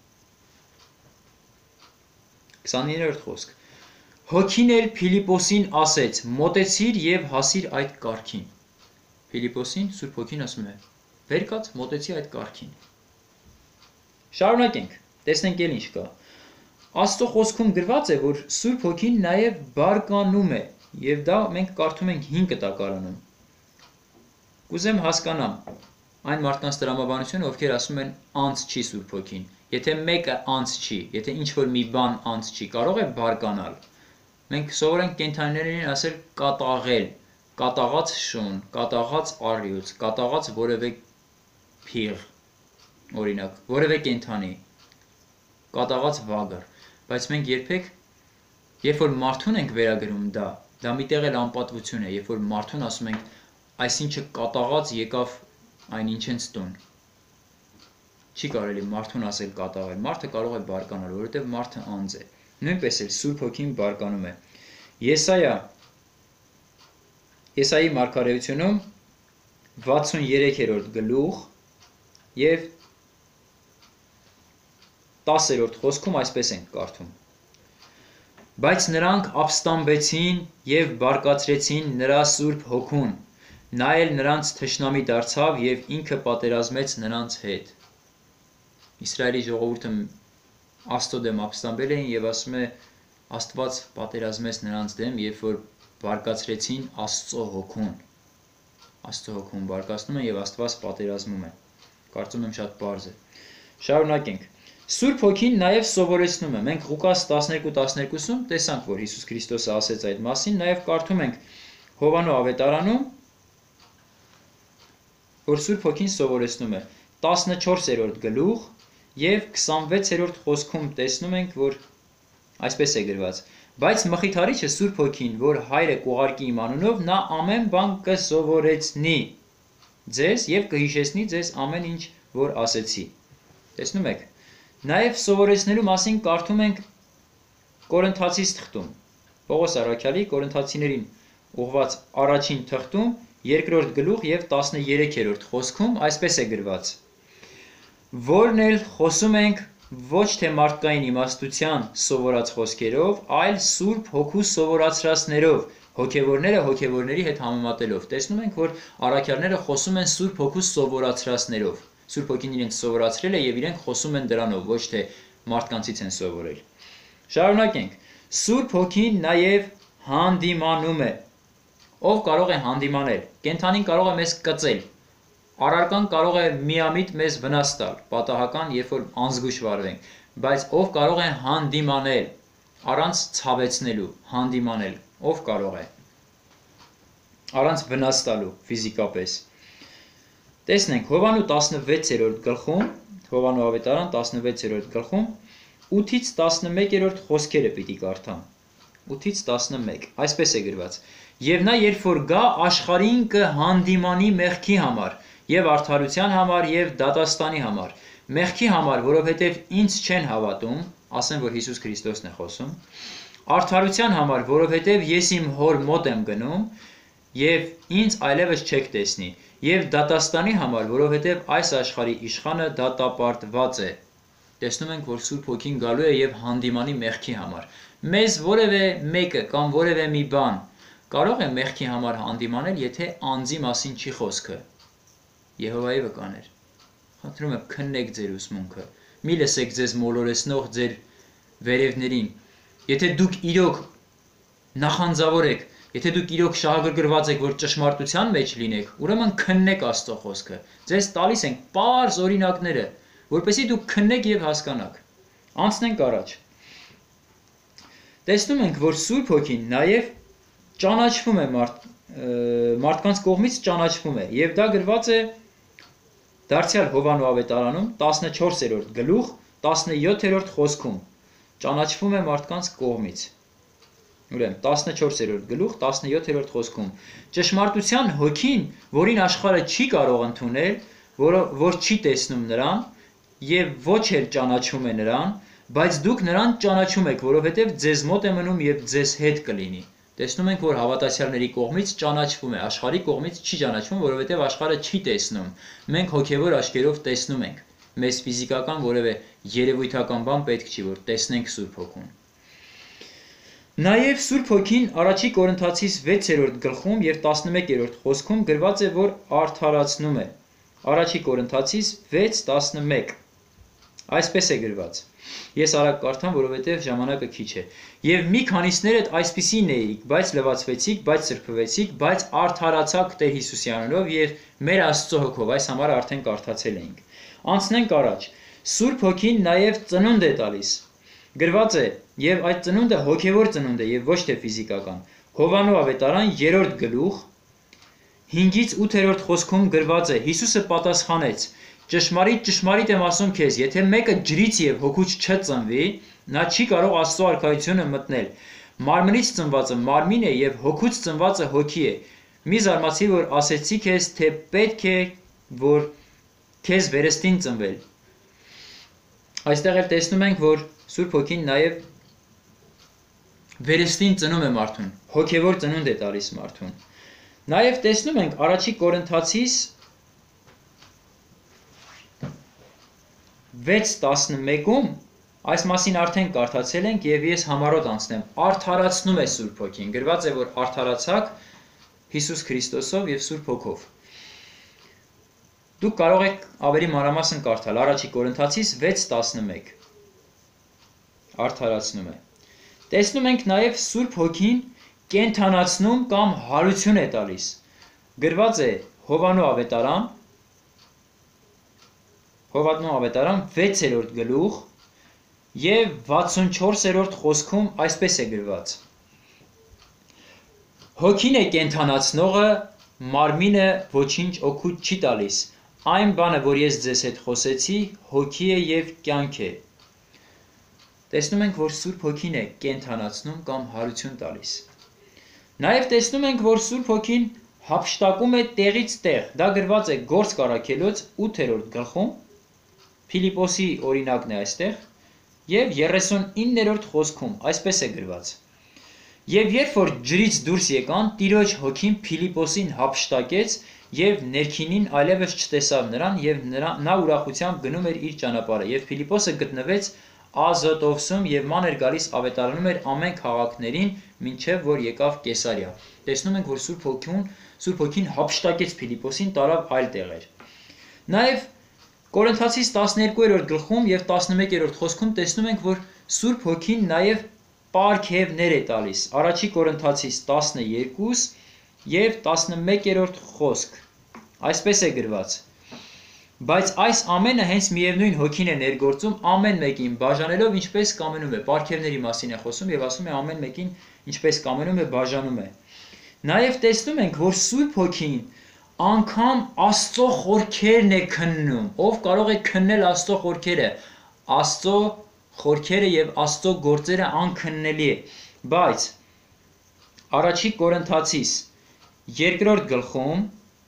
քսանիններորդ խոսք։ Հոգին էլ Փիլիպոսին ասեց. «Մոտեցիր եւ հասիր այդ կարգին»։ Փիլիպոսին Սուրբ Հոգին ասում է. «Վեր կաց, մոտեցի այդ կարգին»։ Շարունակենք, տեսնենք էլ ինչ կա։ Աստծո խոսքում գրված է, որ Սուրբ Հոգին նաեւ բարկանում է, եւ դա մենք կարդում ենք հին կտակարանում։ Կուզեմ հասկանամ այն մարդկանց տրամաբանությունը, ովքեր ասում են անց չի Սուրբ Հոգին։ Եթե մեկը անց չի, եթե ինչ-որ մի բան անց չի, կարող է բարկանալ։ Մենք սովորենք կենդանիներին ասել կատաղել, կատաղած շուն, կատաղած առյուծ, կատաղած որևէ փիղ, օրինակ, որևէ կենդանի, կատաղած վագր, բայց մենք երբեք, երբ որ մարդուն ենք վերագրում դա, դա միտեղ էլ անպատվություն է, երբ որ մարդուն ասում ենք այսինչը կատաղած եկավ այնինչ հենց տուն։ Չի կարելի մարդուն ասել կատաղել, մարդը կարող է բարկանալ, որովհետև մարդը անձ է։ Նույնպես էլ Սուրբ Հոգին բարկանում է։ Եսայա Եսայի մարգարեությունում վաթսուներեքերորդ գլուխ եւ տասերորդ խոսքում այսպես ենք կարդում. Բայց նրանք ապստամբեցին եւ բարկացրեցին նրա Սուրբ Հոգուն, նա էլ նրանց թշնամի դարձավ եւ ինքը պատերազմեց նրանց հետ։ Իսրայելի ժողովուրդը Աստծո դեմ ապստամբել էին եւ ասում է Աստված պատերազմեց նրանց դեմ, երբ որ բարկացրեցին Աստծո Հոգուն։ Աստծո Հոգուն բարկացնում են եւ Աստված պատերազմում է։ Կարծում եմ շատ պարզ է։ Շարունակենք։ Սուրբ Հոգին նաեւ սովորեցնում է։ Մենք Ղուկաս տասներկու տասներկուսում տեսանք, որ Հիսուս Քրիստոսը ասեց այդ մասին, նաեւ կարդում ենք Հովանու ավետարանում, որ Սուրբ Հոգին սովորեցնում է տասնչորսերորդ գլուխ եւ քսանվեցերորդ խոսքում տեսնում ենք, որ այսպես է գրված. Բայց Մխիթարիչը Սուրբ Հոգին, որ Հայրը կուղարկի իմ անունով, նա ամեն բան կսովորեցնի ձեզ եւ կհիշեցնի ձեզ ամեն ինչ, որ ասեցի։ Տեսնում եք։ Նաեւ սովորեցնելու մասին կարդում ենք Կորինթացիս թղթում։ Պողոս առաքյալի Կորինթացիներին ուղված առաջին թղթում երկրորդ գլուխ եւ տասներեքերորդ խոսքում այսպես է գրված. Որն էլ խոսում ենք ոչ թե մարդկային իմաստության սովորած խոսքերով, այլ Սուրբ Հոգու սովորացրածներով, հոգևորները հոգևորների հետ համեմատելով։ Տեսնում ենք, որ առաքյալները խոսում են Սուրբ Հոգու սովորացրածներով։ Սուրբ Հոգին իրենց սովորացրել է եւ իրենք խոսում են դրանով, ոչ թե մարդկանցից են սովորել։ Շարունակենք։ Սուրբ Հոգին նաեւ հանդիմանում է։ Ով կարող է հանդիմանել։ Կենդանին կարող է մեզ կծել։ Առարկան կարող է միամիտ մեզ վնաս տալ, պատահական, երբ որ անզգույշ վարվենք, բայց ով կարող է հանդիմանել, առանց ցավեցնելու, հանդիմանել, ով կարող է, առանց վնաս տալու ֆիզիկապես։ Տեսնենք Հովանու տասնվեցերորդ գլխում, Հովանու ավետարան տասնվեցերորդ գլխում ութից տասնմեկերորդ խոսքերը պիտի կարդամ։ ութից տասնմեկ, այսպես է գրված. Եվ նա երբ որ գա աշխարհին կհանդիմանի մեղքի համար, եւ արդարության համար եւ դատաստանի համար, մեղքի համար, որովհետեւ ինձ չեն հավատում, ասեմ, որ Հիսուս Քրիստոսն է խոսում, արդարության համար, որովհետեւ ես իմ հոր մոտ եմ գնում եւ ինձ այլևս չեք տեսնի, եւ դատաստանի համար, որովհետեւ այս աշխարհի իշխանը դատապարտված է։ Տեսնում ենք, որ Սուրբ Հոգին գալու է եւ հանդիմանի մեղքի համար։ Մեզ որևէ մեկը կամ որևէ մի բան կարող է մեղքի համար հանդիմանել, եթե անձի մասին չի խոսքը։ Եհովայի վկաներ, խնդրում եմ քննեք ձեր ուսմունքը, մի լսեք ձեզ մոլորեցնող ձեր վերևներին, եթե դուք իրոք նախանձավոր եք, Եթե դուք իրոք շահագրգռված եք, որ ճշմարտության մեջ լինեք, ուրեմն քննեք Աստծո խոսքը։ Ձեզ տալիս ենք պարզ օրինակները, որպեսզի դուք քննեք եւ հասկանաք։ Անցնենք առաջ։ Տեսնում ենք, որ Սուրբ Հոգին նաեւ ճանաչվում է մարդ, մարդկանց կողմից ճանաչվում է, եւ դա գրված է Դարձյալ Հովանու ավետարանում տասնչորսերորդ գլուխ տասնյոթերորդ խոսքում ճանաչվում է մարդկանց կողմից։ Ուրեմն տասնչորսերորդ գլուխ տասնյոթերորդ խոսքում ճշմարտության հոգին, որին աշխարհը չի կարող ընդունել, որը որ չի տեսնում նրան եւ ոչ էլ ճանաչում է նրան, բայց դուք նրան ճանաչում եք, որովհետեւ ձեզ մոտ է մնում եւ ձեզ հետ կլինի։ Տեսնում ենք, որ հավատացյալների կողմից ճանաչվում է, աշխարհի կողմից չի ճանաչվում, որովհետեւ աշխարհը չի տեսնում։ Մենք հոգեվոր աչքերով տեսնում ենք։ Մեզ ֆիզիկական որևէ երևույթական բան պետք չի, որ տեսնենք Սուրբ Հոգուն։ Նաև Սուրբ Հոգին առաջի Կորինթացիս վեցերորդ գլխում եւ տասնմեկերորդ խոսքում գրված է, որ արդարացնում է։ Առաջի Կորինթացիս վեց տասնմեկ։ Այսպես է գրված։ Ես արագ կարդամ, որովհետեւ ժամանակը քիչ է։ Եվ մի քանիսներդ այսպիսին էիք, բայց լվացվեցիք, բայց սրբվեցիք, բայց արդարացաք Տեր Հիսուսի անունով եւ մեր Աստծո հոգով, այս համար արդեն կարդացել էինք։ Անցնենք առաջ։ Սուրբ Հոգին նաև ծնունդ է տալիս։ Գրված է, եւ այդ ծնունդը հոգեվոր ծնունդ է եւ ոչ թե ֆիզիկական։ Հովանու ավետարան երրորդ գլուխ հինգից ութերորդ խոսքում գրված է. Հիսուսը պատասխանեց. Ճշմարիտ, ճշմարիտ եմ ասում քեզ, եթե մեկը ջրից եւ հոգուց չծնվի, նա չի կարող Աստծո արքայությունը մտնել։ Մարմնից ծնվածը մարմին է եւ հոգուց ծնվածը հոգի է։ Մի զարմացի, որ ասեցի քեզ, թե պետք է որ քեզ վերստին ծնվել։ Այստեղ էլ տեսնում ենք, որ Սուրբ Հոգին նաև վերստին ծնում է մարդուն, հոգևոր ծնունդ է տալիս մարդուն։ Նաև տեսնում ենք առաջի Կորինթացիս վեց տասնմեկում այս մասին արդեն կարդացել ենք եւ ես համառոտ անցնեմ։ Արդարացնում է Սուրբ Հոգին։ Գրված է, որ արդարացաք Հիսուս Քրիստոսով եւ Սուրբ Հոգով։ Դուք կարող եք ավելի մանրամասն կարդալ առաջի Կորինթացիս վեց տասնմեկ։ Արդարացնում է։ Տեսնում ենք նաև Սուրբ Հոգին կենթանացնում կամ հարություն է տալիս։ Գրված է Հովանու ավետարան Հովանու ավետարան վեցերորդ գլուխ եւ վաթսունչորսերորդ խոսքում այսպես է գրված. Հոգին է կենթանացնողը, մարմինը ոչինչ օգուտ չի տալիս։ Այն բանը, որ ես ձեզ հետ խոսեցի, հոգի է եւ կյանք է։ Տեսնում ենք, որ Սուրբ Հոգին է կենթանացնում կամ հարություն տալիս։ Նաև տեսնում ենք, որ Սուրբ Հոգին հափշտակում է տեղից տեղ։ Դա գրված է Գործք առաքելոց ութերորդ գլխում, Փիլիպոսի օրինակն է այստեղ, եւ երեսունիններորդ խոսքում, այսպես է գրված. Եվ երբ որ ջրից դուրս եկան, Տիրոջ Հոգին Փիլիպոսին հափշտակեց եւ ներքինին այլևս չտեսավ նրան եւ նա ուրախությամբ գնում էր իր ճանապարհը եւ Փիլիպոսը գտնվեց Ազոտովսում եւ ման էր գալիս ավետարանում էր ամեն քաղաքներին, մինչեւ որ եկավ Կեսարիա։ Տեսնում ենք, որ Սուրբ Հոգին, Սուրբ Հոգին հափշտակեց Փիլիպոսին, տարավ այլ տեղեր։ Նաեւ Կորինթացիս տասներկուերորդ գլխում եւ տասնմեկերորդ խոսքում տեսնում ենք, որ Սուրբ Հոգին նաեւ պարգևներ է տալիս։ Առաջի Կորինթացիս տասներկու եւ տասնմեկերորդ խոսք։ Այսպես է գրված. Բայց այս ամենը հենց միևնույն Հոգին է ներգործում ամեն մեկին բաժանելով ինչպես կամենում է։ Պարգևների մասին է խոսում եւ ասում է ամեն մեկին ինչպես կամենում է բաժանում է։ Նաեւ տեսնում ենք, որ Սուրբ Հոգին անգամ Աստծո խորքերն է քննում։ Ով կարող է քննել Աստծո խորքերը։ Աստծո խորքերը եւ Աստծո գործերը անքննելի է։ Բայց առաջի Կորինթացիս երկրորդ գլխում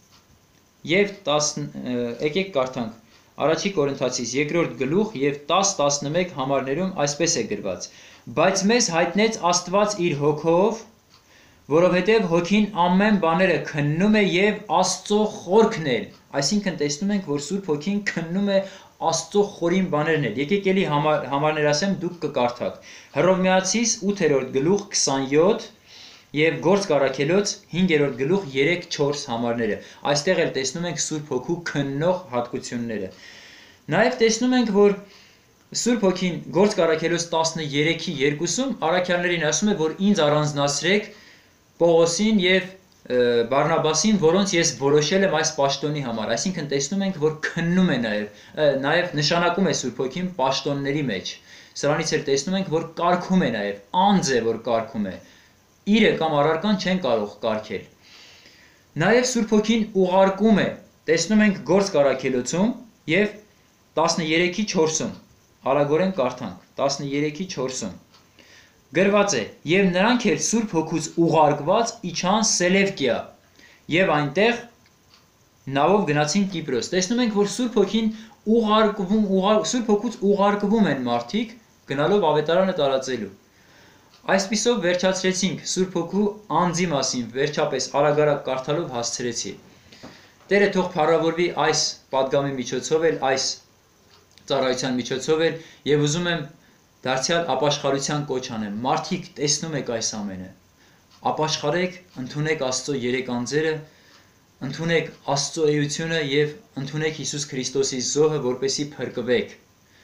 եւ եկեք կարդանք առաջի Կորինթացիս երկրորդ գլուխ եւ տաս տասնմեկ համարներում այսպես է գրված. Բայց մեզ հայտնեց Աստված իր հոգով, որովհետեւ Հոգին ամեն բաները քննում է եւ Աստծո խորքն է։ Այսինքն տեսնում ենք, որ Սուրբ Հոգին քննում է Աստծո խորին բաներն են։ Եկեք էլի համար, համարներ ասեմ, դուք կկարդաք։ Հռոմեացիս ութերորդ գլուխ քսանյոթ եւ Գործք առաքելոց հինգերորդ գլուխ երեք չորս համարները։ Այստեղ էլ տեսնում ենք Սուրբ Հոգու քննող հատկությունները։ Նաեւ տեսնում ենք, որ Սուրբ Հոգին Գործք առաքելոց տասներեքի երկուսում առաքյալներին ասում է, որ ինձ առանձնացրեք Պողոսին եւ Բարնաբասին, որոնց ես որոշել եմ այս պաշտոնի համար, այսինքն տեսնում ենք, որ քննում է նաեւ, նաեւ նշանակում է Սուրբ Հոգին պաշտոնների մեջ։ Սրանից էլ տեսնում ենք, որ կարգում է նաեւ, անձ է, որ կարգում է։ Իրը կամ առարկան չեն կարող կարգել։ Նաեւ Սուրբ Հոգին ուղարկում է, տեսնում ենք Գործք առաքելոցում եւ տասներեքի չորսում, արագորեն կարդանք, տասներեքի չորսում։ Գրված է. «Եվ նրանք էլ Սուրբ Հոգուց ուղարկված իջան Սելևկիա եւ այնտեղ նավով գնացին Կիպրոս»։ Տեսնում ենք, որ Սուրբ Հոգին ուղարկվում, ուղար, Սուրբ Հոգուց ուղարկվում են մարդիկ գնալով ավետարանը տարածելու։ Այսպիսով վերջացրեցինք Սուրբ Հոգու անձի մասին, վերջապես արագ-արագ կարդալով հասցրեցի։ Տերը թող փառավորվի այս պատգամի միջոցով էլ, այս ծառայության միջոցով էլ, եւ ուզում եմ դարձյալ ապաշխարության կոչ անեմ։ Մարդիկ, տեսնում եք այս ամենը, ապաշխարեք, ընդունեք Աստծո երեք անձերը, ընդունեք Աստծո էությունը եւ ընդունեք Հիսուս Քրիստոսի զոհը, որպեսզի փրկվեք։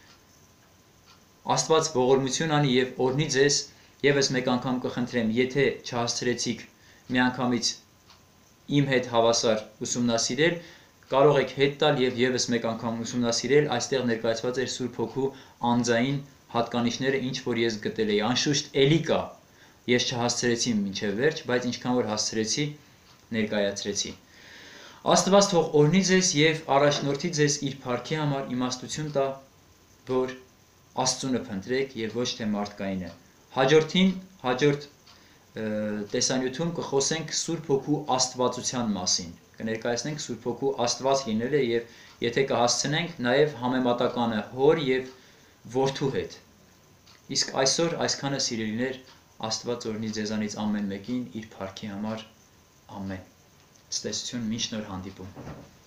Աստված ողորմություն անի եւ օրհնի ձեզ։ Եվս մեկ անգամ կխնդրեմ, եթե չհասցրեցիք միանգամից իմ հետ հավասար ուսումնասիրել, կարող եք հետ տալ եւ եւս մեկ անգամ ուսումնասիրել, այստեղ ներկայացված էր Սուրբ Հոգու անձային հատկանիշները, ինչ որ ես գտել էի, անշուշտ էլի կա, ես չհասցրեցի մինչև վերջ, բայց ինչքան որ հասցրեցի, ներկայացրեցի։ Աստված թող օրհնի ձեզ եւ առաջնորդի ձեզ իր փառքի համար, իմաստություն տա, որ Աստծունը փնտրեք եւ ոչ թե մարդկայինը։ Հաջորդին, հաջորդ տեսանյութում կխոսենք Սուրբ Հոգու աստվածության մասին, կներկայացնենք Սուրբ Հոգու Աստված լինելը եւ եթե կհասցնենք, նաեւ համեմատականը Հոր եւ Որդու հետ։ Իսկ այսօր այսքանը սիրելիներ, Աստված օրհնի ձեզանից ամեն մեկին իր փառքի համար, ամեն։ Ցտեսություն, մինչ նոր հանդիպում։